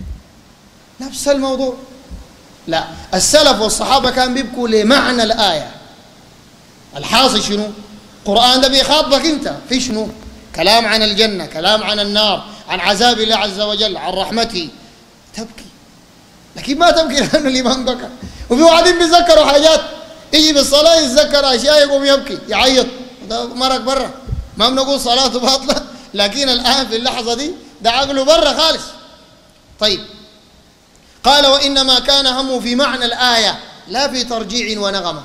نفس الموضوع. لا، السلف والصحابة كان بيبكوا لمعنى الآية. الحاصل شنو؟ القرآن ده بيخاطبك أنت في شنو؟ كلام عن الجنة، كلام عن النار، عن عذاب الله عز وجل، عن رحمته، تبكي. لكن ما تبكي لأنه الإمام بكى. وفي واحدين بيتذكروا حاجات، يجي بالصلاة يتذكر أشياء يقوم يبكي يعيط، ده مرق برا. ما بنقول صلاته باطلة، لكن الآن في اللحظة دي ده عقله برا خالص. طيب، قال وإنما كان همه في معنى الآية لا في ترجيع ونغمة.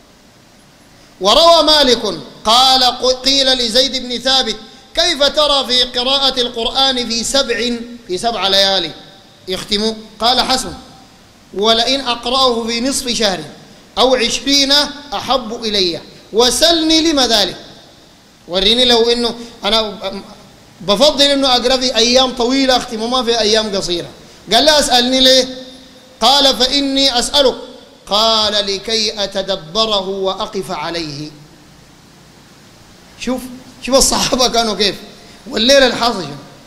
وروى مالك قال قيل لزيد بن ثابت كيف ترى في قراءة القرآن في 7 ليالي يختموا؟ قال حسن، ولئن أقرأه في نصف شهر أو 20 أحب إلي، وسلني لما ذلك. وريني لو إنه أنا بفضل إنه أقرأ في أيام طويلة أختم ما في أيام قصيرة. قال لا، أسألني ليه؟ قال فإني أسألك. قال لكي أتدبره وأقف عليه. شوف الصحابة كانوا كيف، والليلة الحاصل.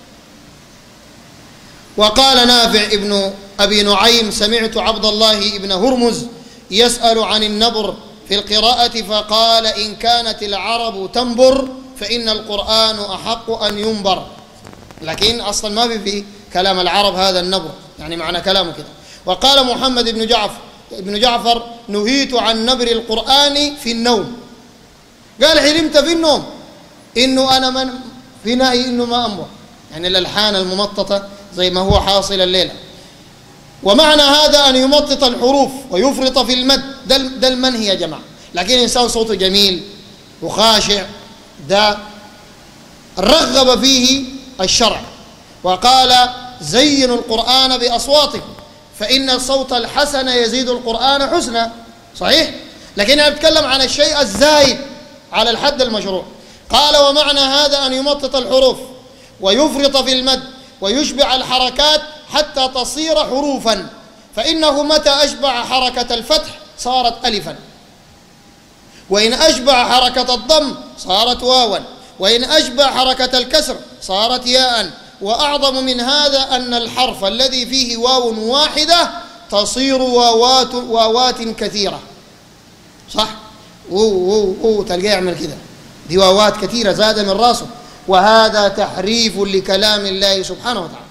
وقال نافع ابن أبي نعيم سمعت عبد الله ابن هرمز يسأل عن النبر في القراءة فقال إن كانت العرب تنبر فإن القرآن أحق أن ينبر. لكن أصلا ما في كلام العرب هذا النبر، يعني معنى كلامه كده. وقال محمد بن جعفر نهيت عن نبر القرآن في النوم. قال حلمت في النوم إنه أنا من في نهي إنه ما أنبر، يعني الألحان الممططة زي ما هو حاصل الليلة. ومعنى هذا أن يمطط الحروف ويفرط في المد، ده المنهي يا جماعة. لكن إنسان صوته جميل وخاشع ده رغب فيه الشرع، وقال زينوا القرآن بأصواتكم فإن الصوت الحسن يزيد القرآن حسنا. صحيح، لكن أنا أتكلم عن الشيء الزايد على الحد المشروع. قال ومعنى هذا أن يمطط الحروف ويفرط في المد ويشبع الحركات حتى تصير حروفا، فإنه متى أشبع حركة الفتح صارت ألفا، وإن أشبع حركة الضم صارت واوا، وإن أشبع حركة الكسر صارت ياء، وأعظم من هذا أن الحرف الذي فيه واو واحدة تصير واوات كثيرة. صح؟ تلقاه يعمل كده، دي واوات كثيرة زاد من راسه، وهذا تحريف لكلام الله سبحانه وتعالى.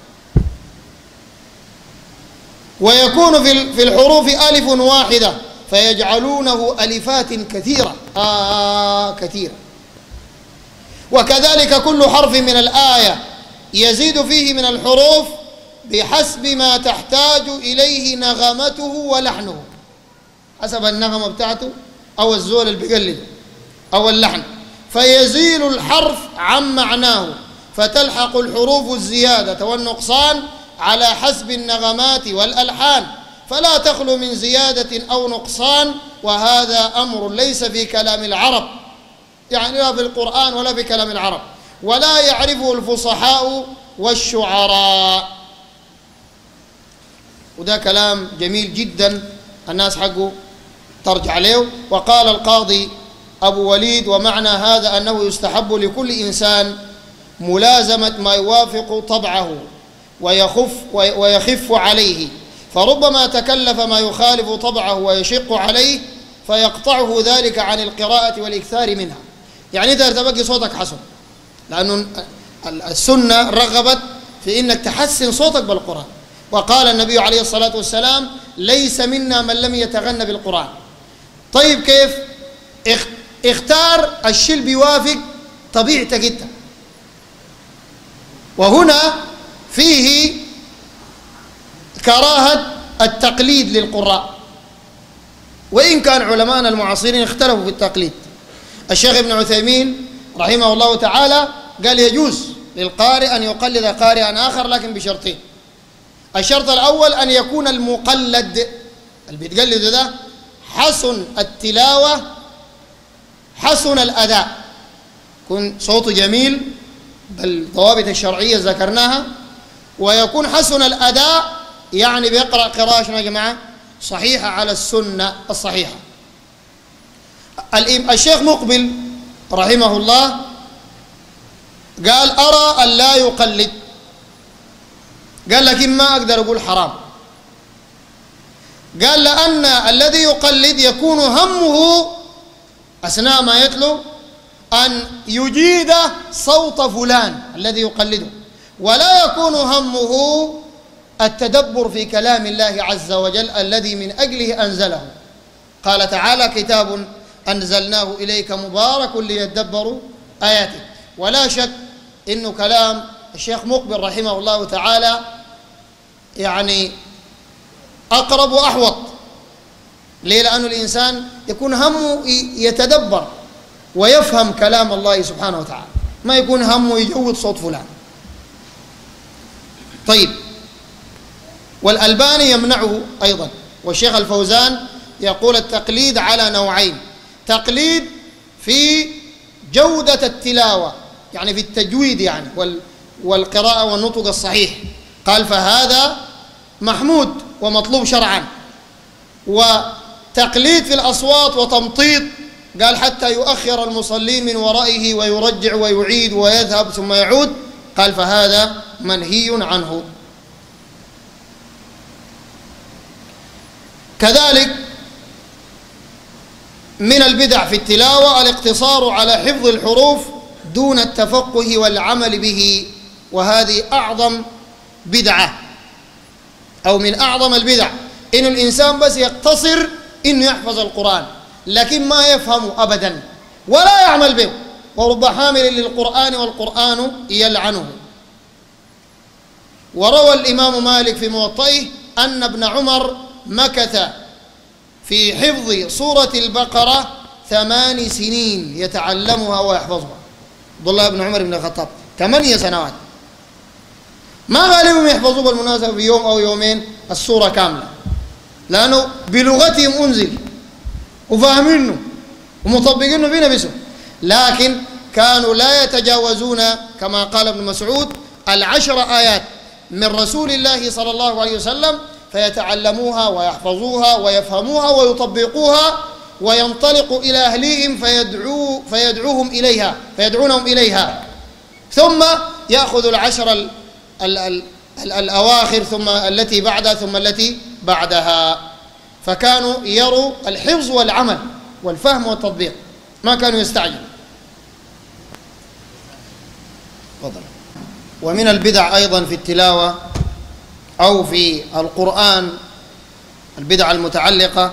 ويكون في الحروف ألف واحدة فيجعلونه ألفات كثيرة كثيرة. وكذلك كل حرف من الآية يزيد فيه من الحروف بحسب ما تحتاج إليه نغمته ولحنه، حسب النغمة بتاعته أو الزول اللي بيقلده أو اللحن، فيزيل الحرف عن معناه، فتلحق الحروف الزيادة والنقصان على حسب النغمات والألحان، فلا تخلو من زيادة أو نقصان. وهذا أمر ليس في كلام العرب، يعني لا في القرآن ولا في كلام العرب، ولا يعرفه الفصحاء والشعراء. وده كلام جميل جدا الناس حقه ترجع له. وقال القاضي أبو وليد: ومعنى هذا أنه يستحب لكل إنسان ملازمة ما يوافق طبعه ويخف عليه، فربما تكلف ما يخالف طبعه ويشق عليه فيقطعه ذلك عن القراءة والإكثار منها. يعني إذا تبقي صوتك حسن، لأن السنة رغبت في إنك تحسن صوتك بالقرآن. وقال النبي عليه الصلاة والسلام: ليس منا من لم يتغنى بالقرآن. طيب كيف؟ اختار الشيء اللي بيوافق طبيعتك انت. وهنا فيه كراهة التقليد للقراء، وإن كان علماءنا المعاصرين اختلفوا في التقليد. الشيخ ابن عثيمين رحمه الله تعالى قال: يجوز للقارئ أن يقلد قارئا آخر، لكن بشرطين. الشرط الأول أن يكون المقلد اللي بيتقلده ده حسن التلاوة حسن الأداء، يكون صوته جميل بالضوابط الشرعية ذكرناها، ويكون حسن الأداء، يعني بيقرأ قراءة شنو يا جماعة؟ صحيحة على السنة الصحيحة. الشيخ مقبل رحمه الله قال: أرى أن لا يقلد. قال: لكن ما أقدر أقول حرام. قال: لأن الذي يقلد يكون همه أثناء ما يتلو أن يجيد صوت فلان الذي يقلده، ولا يكون همه التدبر في كلام الله عز وجل الذي من أجله أنزله. قال تعالى: كتاب أنزلناه إليك مبارك ليدبروا آياته. ولا شك إنه كلام الشيخ مقبل رحمه الله تعالى يعني أقرب وأحوط. ليه؟ لأن الإنسان يكون همه يتدبر ويفهم كلام الله سبحانه وتعالى، ما يكون همه يجود صوت فلان. طيب، والألباني يمنعه أيضا، والشيخ الفوزان يقول: التقليد على نوعين: تقليد في جودة التلاوة، يعني في التجويد يعني والقراءة والنطق الصحيح. قال: فهذا محمود ومطلوب شرعا. وتقليد في الأصوات وتمطيط، قال: حتى يؤخر المصلين من ورائه ويرجع ويعيد ويذهب ثم يعود. قال: فهذا منهي عنه. كذلك من البدع في التلاوة الاقتصار على حفظ الحروف دون التفقه والعمل به، وهذه أعظم بدعة أو من أعظم البدع، إن الإنسان بس يقتصر إنه يحفظ القرآن لكن ما يفهمه أبدا ولا يعمل به، ورب حامل للقرآن والقرآن يلعنه. وروى الإمام مالك في موطئه أن ابن عمر مكث في حفظ سورة البقرة 8 سنين يتعلمها ويحفظها. عبد الله بن عمر بن الخطاب 8 سنوات، ما غالبهم يحفظوا بالمناسبة في يوم أو يومين السورة كاملة، لأنه بلغتهم أنزل وفاهمينه ومطبقينه في نفسهم، لكن كانوا لا يتجاوزون كما قال ابن مسعود 10 آيات من رسول الله صلى الله عليه وسلم، فيتعلموها ويحفظوها ويفهموها ويطبقوها، وينطلق إلى أهليهم فيدعونهم إليها، ثم يأخذ 10 الأواخر ثم التي بعدها ثم التي بعدها، فكانوا يروا الحفظ والعمل والفهم والتطبيق، ما كانوا يستعجلوا. تفضل. ومن البدع أيضا في التلاوة أو في القرآن البدع المتعلقة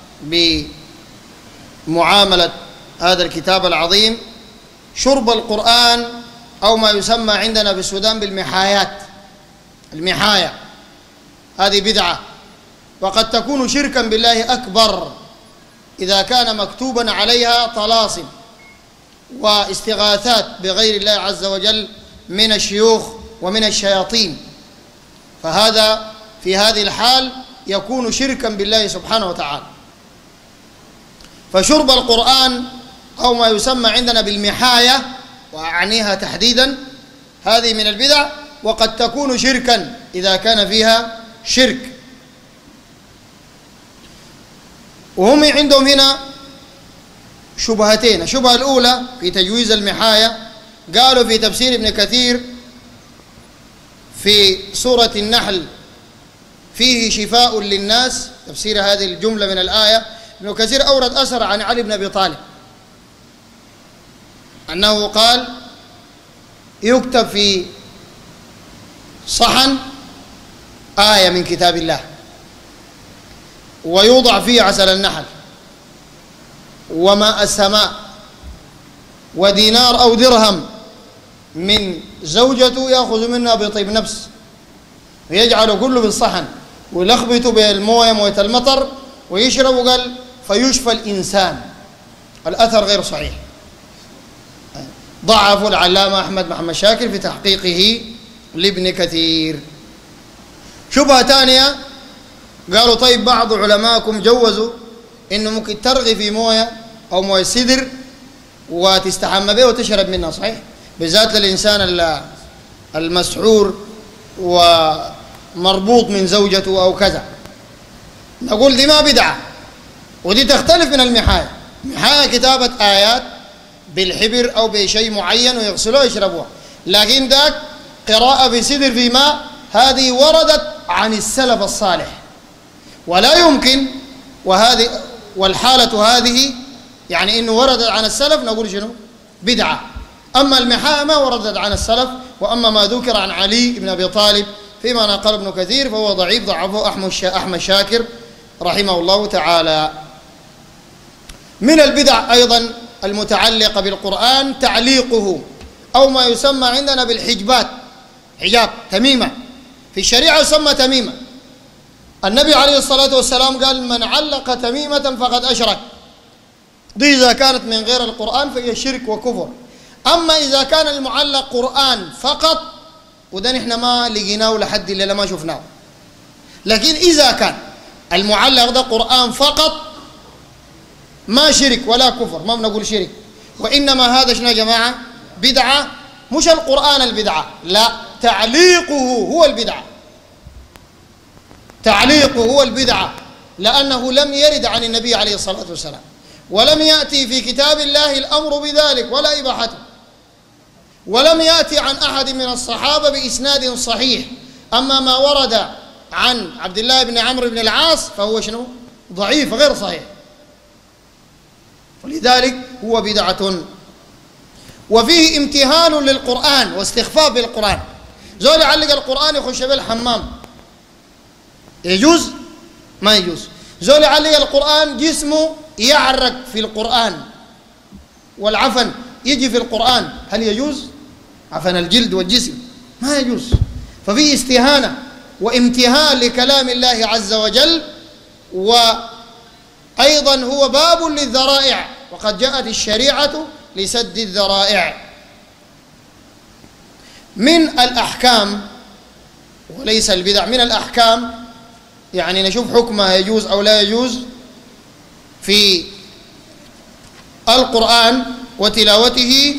بمعاملة هذا الكتاب العظيم شرب القرآن أو ما يسمى عندنا في السودان بالمحايات. المحاية هذه بدعة، وقد تكون شركا بالله أكبر إذا كان مكتوبا عليها طلاسم واستغاثات بغير الله عز وجل من الشيوخ ومن الشياطين، فهذا في هذه الحال يكون شركا بالله سبحانه وتعالى. فشرب القرآن أو ما يسمى عندنا بالمحاية وأعنيها تحديدا هذه من البدع، وقد تكون شركا إذا كان فيها شرك. وهم عندهم هنا شبهتين. الشبهة الأولى في تجويز المحاية، قالوا في تفسير ابن كثير في سورة النحل فيه شفاء للناس، تفسير هذه الجملة من الآية، ابن كثير أورد أثر عن علي بن أبي طالب أنه قال يكتب في صحن آية من كتاب الله ويوضع فيه عسل النحل وماء السماء ودينار أو درهم من زوجته يأخذ منها بطيب نفس ويجعل كله في الصحن ويلخبط بالمويه مويه المطر ويشرب، قال فيشفى الإنسان. الأثر غير صحيح، ضعف العلامة أحمد محمد شاكر في تحقيقه لابن كثير. شبهة ثانية قالوا طيب بعض علماءكم جوزوا إنه ممكن ترغي في مويه أو مويه سدر وتستحمى به وتشرب منها، صحيح، بالذات للإنسان المسحور ومربوط من زوجته أو كذا. نقول دي ما بدعة، ودي تختلف من المحاية. المحاية كتابة آيات بالحبر أو بشيء معين ويغسلوها ويشربوها، لكن ذاك قراءة بسدر في ماء هذه وردت عن السلف الصالح ولا يمكن، والحالة هذه يعني إنه وردت عن السلف نقول شنو؟ بدعة. أما المحاية ما وردت عن السلف، وأما ما ذكر عن علي بن أبي طالب فيما نقل ابن كثير فهو ضعيف، ضعفه أحمد شاكر رحمه الله تعالى. من البدع أيضا المتعلقة بالقرآن تعليقه أو ما يسمى عندنا بالحجبات، حجاب تميمة في الشريعة يسمى تميمة. النبي عليه الصلاة والسلام قال من علق تميمة فقد أشرك. دي إذا كانت من غير القرآن فهي شرك وكفر. أما إذا كان المعلق قرآن فقط وده نحن ما لقيناه لحد الليلة ما شفناه، لكن إذا كان المعلق ده قرآن فقط ما شرك ولا كفر، ما بنقول شرك، وإنما هذا شنو يا جماعة؟ بدعة. مش القرآن البدعة، لا، تعليقه هو البدعة. تعليقه هو البدعة، لأنه لم يرد عن النبي عليه الصلاة والسلام، ولم يأتي في كتاب الله الأمر بذلك ولا إباحته، ولم يأتي عن أحد من الصحابة بإسناد صحيح. أما ما ورد عن عبد الله بن عمرو بن العاص فهو شنو؟ ضعيف غير صحيح، ولذلك هو بدعة. وفيه امتهان للقرآن واستخفاف بالقرآن. زول يعلق القرآن يخش به الحمام، يجوز؟ ما يجوز. زول يعلق القرآن جسمه يعرق في القرآن والعفن يجي في القرآن، هل يجوز؟ عفن الجلد والجسم ما يجوز. ففيه استهانة وامتهان لكلام الله عز وجل، وأيضا هو باب للذرائع، وقد جاءت الشريعة لسد الذرائع. من الأحكام وليس البدع، من الأحكام يعني نشوف حكمها يجوز أو لا يجوز في القرآن وتلاوته.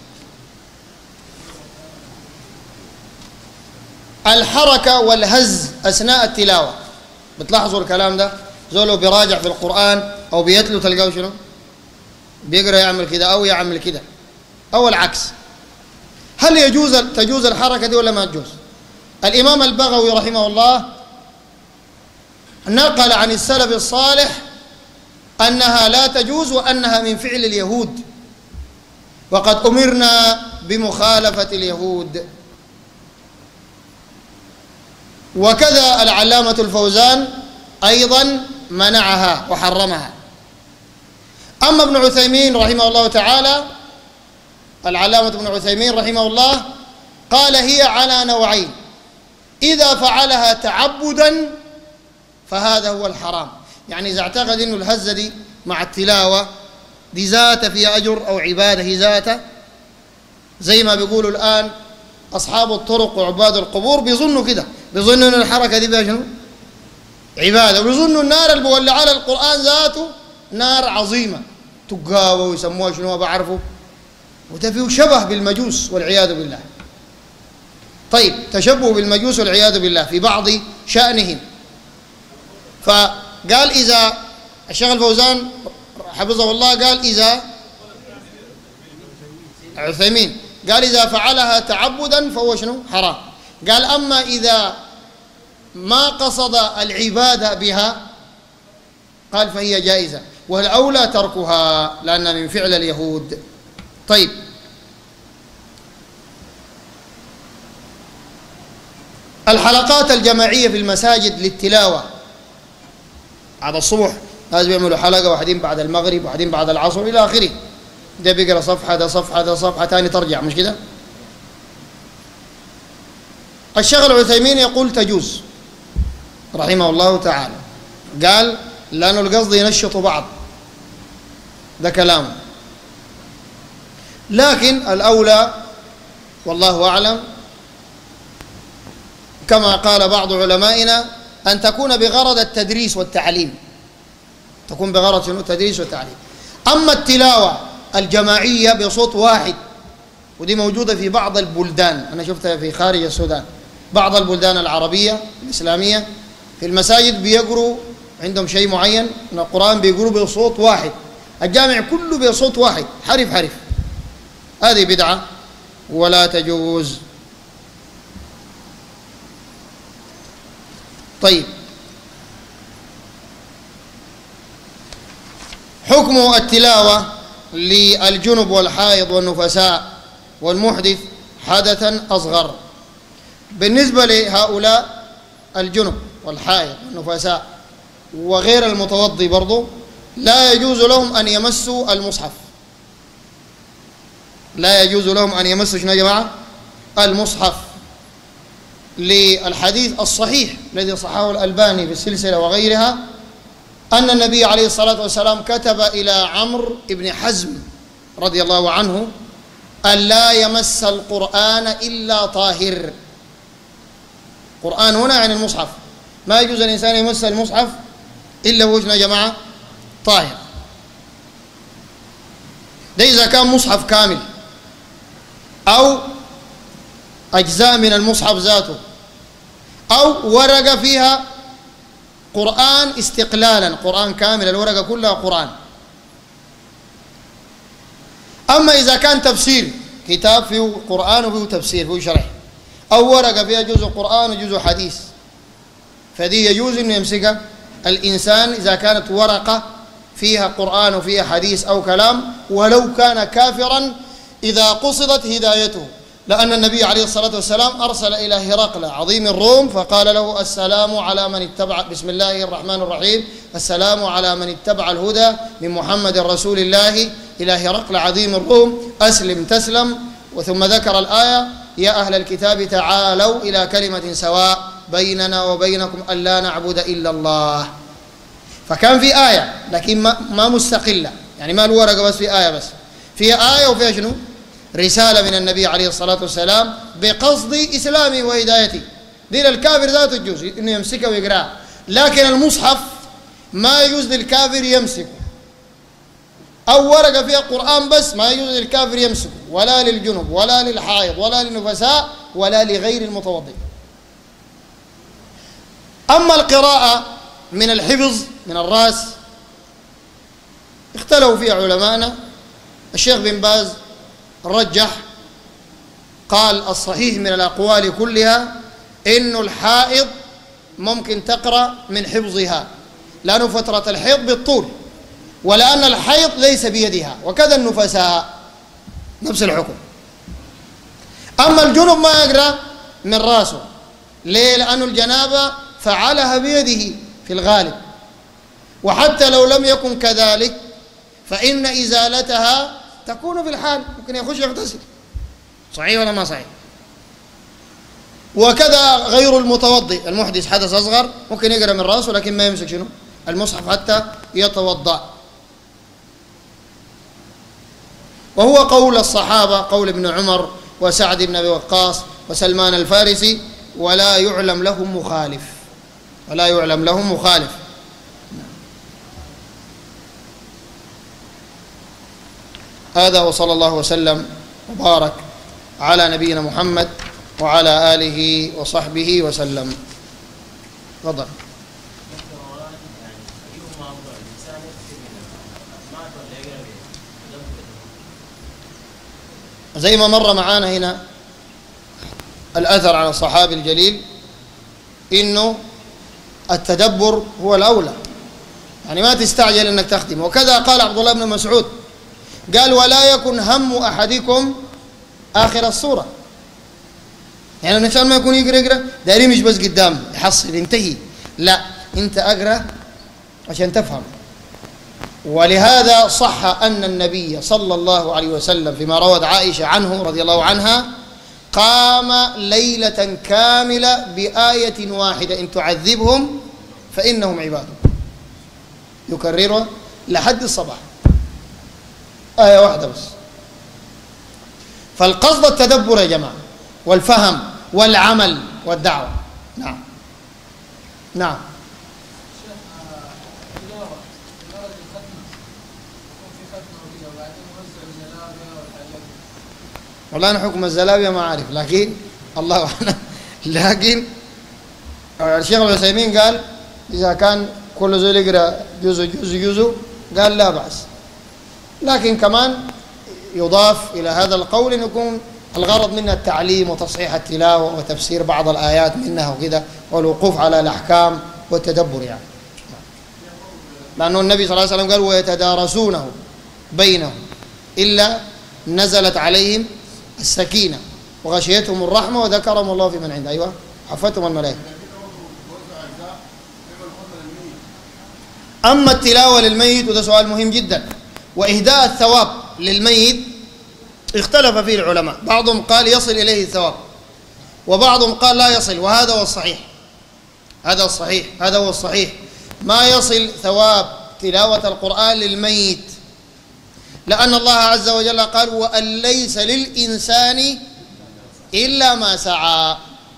الحركة والهز أثناء التلاوة، بتلاحظوا الكلام ده؟ زولو بيراجع في القرآن أو بيتلو تلقاه شنو؟ بيقرأ يعمل كده أو يعمل كده أو العكس. هل تجوز الحركة دي ولا ما تجوز؟ الإمام البغوي رحمه الله نقل عن السلف الصالح أنها لا تجوز وأنها من فعل اليهود، وقد أمرنا بمخالفة اليهود. وكذا العلامة الفوزان أيضا منعها وحرمها. أما ابن عثيمين رحمه الله تعالى، العلامة ابن عثيمين رحمه الله قال هي على نوعين: إذا فعلها تعبدا فهذا هو الحرام، يعني إذا اعتقد أنه الهزة دي مع التلاوة دي ذاتها فيها أجر أو عبادة هي ذاتها، زي ما بيقولوا الآن أصحاب الطرق وعباد القبور بيظنوا كده، بيظنوا أن الحركة دي بها شنو؟ عبادة، وبيظنوا النار اللي بيولع على القرآن ذاته نار عظيمة تقاوى ويسموها شنو ما بعرفوا، وده فيه شبه بالمجوس والعياذ بالله. طيب، تشبه بالمجوس والعياذ بالله في بعض شأنهم. فقال إذا الشيخ الفوزان حفظه الله قال إذا عثيمين قال إذا فعلها تعبدا فهو شنو؟ حرام. قال أما إذا ما قصد العبادة بها قال فهي جائزة، والأولى تركها لأنها من فعل اليهود. طيب، الحلقات الجماعية في المساجد للتلاوة بعد الصبح، ناس بيعملوا حلقة، واحدين بعد المغرب، واحدين بعد العصر إلى آخره، ده بيقرأ صفحة، ده صفحة، ده صفحة، تاني ترجع، مش كده؟ الشيخ العثيمين يقول تجوز رحمه الله تعالى، قال لأنه القصد ينشطوا بعض، ده كلامه. لكن الأولى والله أعلم كما قال بعض علمائنا أن تكون بغرض التدريس والتعليم، تكون بغرض شنو؟ التدريس والتعليم. أما التلاوة الجماعية بصوت واحد، ودي موجودة في بعض البلدان، أنا شفتها في خارج السودان، بعض البلدان العربية الإسلامية في المساجد بيقروا عندهم شيء معين من القرآن، بيقروا بصوت واحد، الجامع كله بصوت واحد، حرف حرف، هذه بدعة ولا تجوز. طيب، حكم التلاوة للجنب والحائض والنفساء والمحدث حدثا أصغر. بالنسبة لهؤلاء الجنب والحائض والنفساء وغير المتوضي برضو لا يجوز لهم أن يمسوا المصحف، لا يجوز لهم أن يمسوا شنو يا جماعة؟ المصحف، للحديث الصحيح الذي صححه الألباني في السلسلة وغيرها أن النبي عليه الصلاة والسلام كتب إلى عمرو بن حزم رضي الله عنه أن لا يمس القرآن إلا طاهر. قرآن هنا عن المصحف، ما يجوز الإنسان يمس المصحف إلا هو يا جماعة طاهر. ده إذا كان مصحف كامل أو أجزاء من المصحف ذاته أو ورقة فيها قرآن استقلالا، قرآن كامل، الورقة كلها قرآن. أما إذا كان تفسير، كتاب فيه قرآن وفيه تفسير فيه شرح، أو ورقة فيها جزء قرآن وجزء حديث، فدي يجوز أن يمسكها الإنسان إذا كانت ورقة فيها قرآن وفيها حديث أو كلام، ولو كان كافرا إذا قصدت هدايته، لأن النبي عليه الصلاة والسلام أرسل إلى هرقل عظيم الروم فقال له السلام على من اتبع، بسم الله الرحمن الرحيم، السلام على من اتبع الهدى من محمد رسول الله إلى هرقل عظيم الروم، أسلم تسلم. وثم ذكر الآية يا أهل الكتاب تعالوا إلى كلمة سواء بيننا وبينكم ألا نعبد إلا الله. فكان في آية لكن ما مستقلة، يعني ما الورقة بس، في آية بس، فيها آية وفيها شنو؟ رسالة من النبي عليه الصلاة والسلام بقصد إسلامه وهدايته. دين الكافر ذاته يجوز إنه يمسكه ويقرأه، لكن المصحف ما يجوز للكافر يمسكه، أو ورقة فيها قرآن بس ما يجوز للكافر يمسكه، ولا للجنب ولا للحائض ولا للنفساء ولا لغير المتوضئ. أما القراءة من الحفظ من الرأس اختلفوا فيها علماءنا. الشيخ بن باز رجح، قال الصحيح من الأقوال كلها إنه الحائض ممكن تقرأ من حفظها، لأنه فترة الحيض بالطول، ولأن الحيض ليس بيدها، وكذا النفساء نفس الحكم. أما الجنب ما يقرأ من راسه. ليه؟ لأن الجنابة فعلها بيده في الغالب، وحتى لو لم يكن كذلك فإن إزالتها تكون في الحال، ممكن يخش يغتسل. صحيح ولا ما صحيح؟ وكذا غير المتوضئ المحدث حدث أصغر ممكن يقرأ من راسه لكن ما يمسك شنو؟ المصحف حتى يتوضأ. وهو قول الصحابة، قول ابن عمر وسعد بن أبي وقاص وسلمان الفارسي، ولا يعلم لهم مخالف، ولا يعلم لهم مخالف. هذا وصلى الله وسلم وبارك على نبينا محمد وعلى آله وصحبه وسلم. تفضل. زي ما مر معانا هنا الأثر عن الصحابي الجليل إنه التدبر هو الأولى، يعني ما تستعجل أنك تختم. وكذا قال عبد الله بن مسعود، قال ولا يكن هم أحدكم آخر الصورة. يعني الإنسان ما يكون يقرأ داري مش بس قدام يحصل ينتهي، لا، أنت أقرأ عشان تفهم. ولهذا صح أن النبي صلى الله عليه وسلم فيما روت عائشة عنه رضي الله عنها قام ليلة كاملة بآية واحدة إن تعذبهم فإنهم عباد، يكررها لحد الصباح، آية واحدة بس. فالقصد التدبر يا جماعة، والفهم والعمل والدعوة. نعم نعم. والله أنا حكم الزلاوية ما أعرف، لكن الله أعلم. لكن الشيخ العثيمين قال إذا كان كل زول يقرأ جزء جزء جزء قال لا بأس، لكن كمان يضاف إلى هذا القول أن يكون الغرض منها التعليم وتصحيح التلاوة وتفسير بعض الآيات منها وكذا، والوقوف على الأحكام والتدبر يعني. لأنه النبي صلى الله عليه وسلم قال ويتدارسونه بينهم إلا نزلت عليهم السكينة وغشيتهم الرحمة وذكرهم الله في من عنده. أيوة، حفتهم الملائكة. أما التلاوة للميت وده سؤال مهم جدا، وإهداء الثواب للميت اختلف فيه العلماء، بعضهم قال يصل إليه الثواب وبعضهم قال لا يصل، وهذا هو الصحيح. هذا هو الصحيح، ما يصل ثواب تلاوة القرآن للميت، لأن الله عز وجل قال وأن ليس للإنسان إلا ما سعى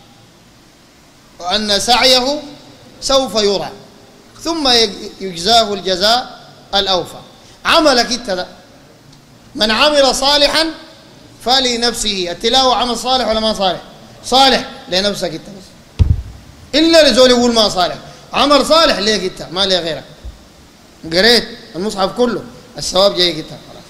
وأن سعيه سوف يرى ثم يجزاه الجزاء الأوفى. عملك انت، من عمل صالحا فلنفسه. التلاوة عمل صالح ولا ما صالح؟ صالح لنفسك انت بس، إلا لزول يقول ما صالح. عمل صالح ليك انت، ما لي غيرك. قريت المصحف كله الثواب جايك انت خلاص،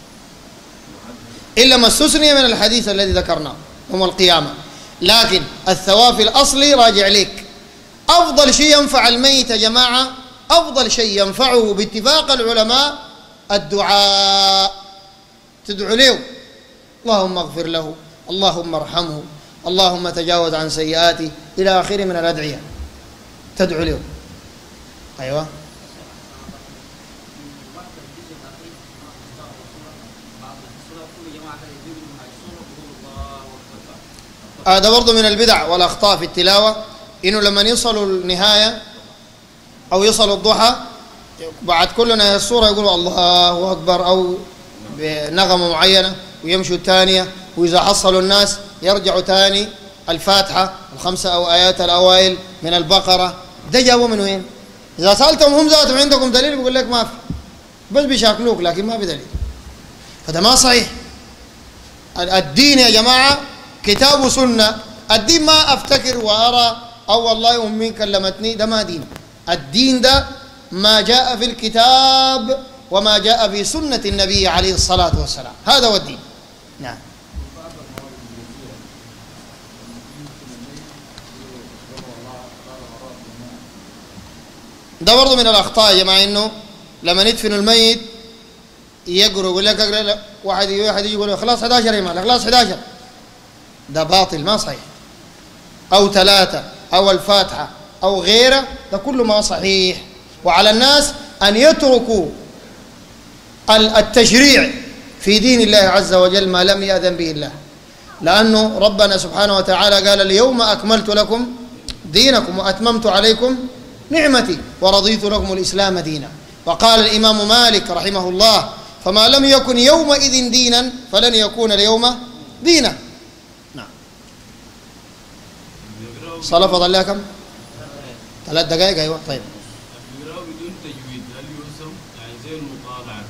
إلا ما استثني من الحديث الذي ذكرناه يوم القيامة. لكن الثواب في الأصل راجع لك. أفضل شيء ينفع الميت يا جماعة، أفضل شيء ينفعه باتفاق العلماء الدعاء. تدعو له اللهم اغفر له، اللهم ارحمه، اللهم تجاوز عن سيئاته، إلى آخره من الأدعية تدعو له. أيوة. هذا برضو من البدع والأخطاء في التلاوة، إنه لما يصلوا النهاية أو يصلوا الضحى بعد كل نهاية السورة يقولوا الله أكبر أو بنغمة معينة ويمشوا الثانية، وإذا حصلوا الناس يرجعوا ثاني الفاتحة الخمسة أو آيات الأوائل من البقرة. ده جابوا من وين؟ إذا سألتهم هم ذاتهم عندكم دليل بيقول لك ما في، بس بيشاكلوك لكن ما بدليل. فده ما صحيح. الدين يا جماعة كتاب وسنة. الدين ما أفتكر وأرى أو والله أمي كلمتني، ده ما دين. الدين ده ما جاء في الكتاب وما جاء في سنة النبي عليه الصلاة والسلام، هذا هو الدين. نعم. ده برضه من الأخطاء يا جماعة، إنه لما ندفن الميت يقرأ يقول لك اقرأ، لا واحد يجي يقول خلاص 11 يا مالك، خلاص 11. ده باطل ما صحيح. أو 3 أو الفاتحة أو غيره، ده كله ما صحيح. وعلى الناس أن يتركوا التشريع في دين الله عز وجل ما لم يأذن به الله، لأنه ربنا سبحانه وتعالى قال اليوم أكملت لكم دينكم وأتممت عليكم نعمتي ورضيت لكم الإسلام دينا. وقال الإمام مالك رحمه الله فما لم يكن يومئذ دينا فلن يكون اليوم دينا. نعم. صلاة فضل لها كم؟ 3 دقائق. أيوة طيب. القراءة بدون تجويد هل يوسم يعني زي المطالعة؟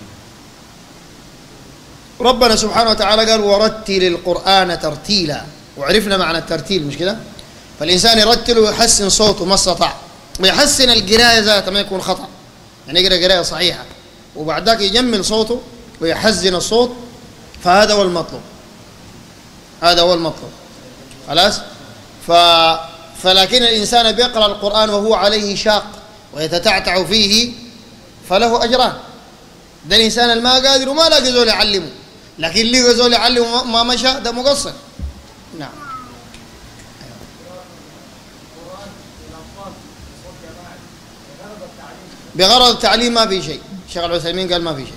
ربنا سبحانه وتعالى قال ورتل القرآن ترتيلا، وعرفنا معنى الترتيل مش كده؟ فالإنسان يرتل ويحسن صوته ما استطاع، ويحسن القراءة ذاتها ما يكون خطأ، يعني يقرأ قراءة صحيحة وبعد ذاك يجمل صوته ويحزن الصوت، فهذا هو المطلوب، هذا هو المطلوب. خلاص؟ فلكن الإنسان بيقرأ القرآن وهو عليه شاق ويتتعتع فيه فله أجران. ده الإنسان اللي ما قادر وما لاقي زول يعلمه، لكن اللي زول يعلمه ما مشى ده مقصر. نعم. بغرض التعليم ما في شيء، الشيخ العثيمين قال ما في شيء.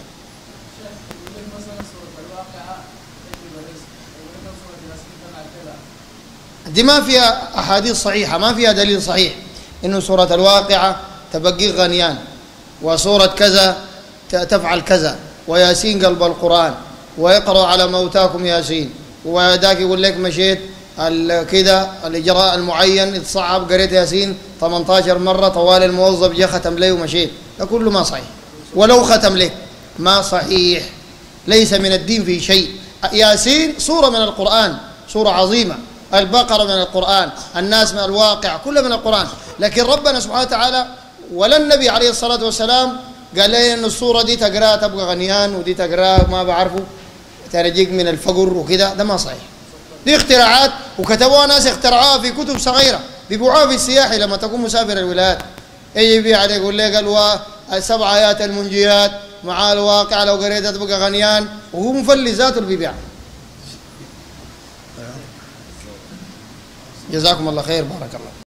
دي ما فيها أحاديث صحيحة، ما فيها دليل صحيح إنه سورة الواقعة تبقي غنيان، وسورة كذا تفعل كذا، وياسين قلب القرآن، ويقرأ على موتاكم ياسين، وذاك يقول لك مشيت كذا الإجراء المعين اتصعب قريت ياسين 18 مرة طوال الموظف جاء ختم لي ومشيت، ده كله ما صحيح. ولو ختم لك ما صحيح، ليس من الدين في شيء. ياسين سورة من القرآن، سورة عظيمة، البقرة من القرآن، الناس من الواقع، كله من القرآن. لكن ربنا سبحانه وتعالى ولا النبي عليه الصلاة والسلام قال لي إن السورة دي تقراها تبقى غنيان، ودي تقراها ما بعرفه ترجيك من الفقر وكذا، ده ما صحيح. دي اختراعات وكتبوها ناس اخترعوها في كتب صغيرة بيبيعوها في السياحي لما تكون مسافر الولايات، يجي يبيع عليك يقول لك ال7 آيات المنجيات مع الواقع لو قريتها تبقى غنيان، وهو مفلس ذاته اللي بيبيع. جزاكم الله خير، بارك الله.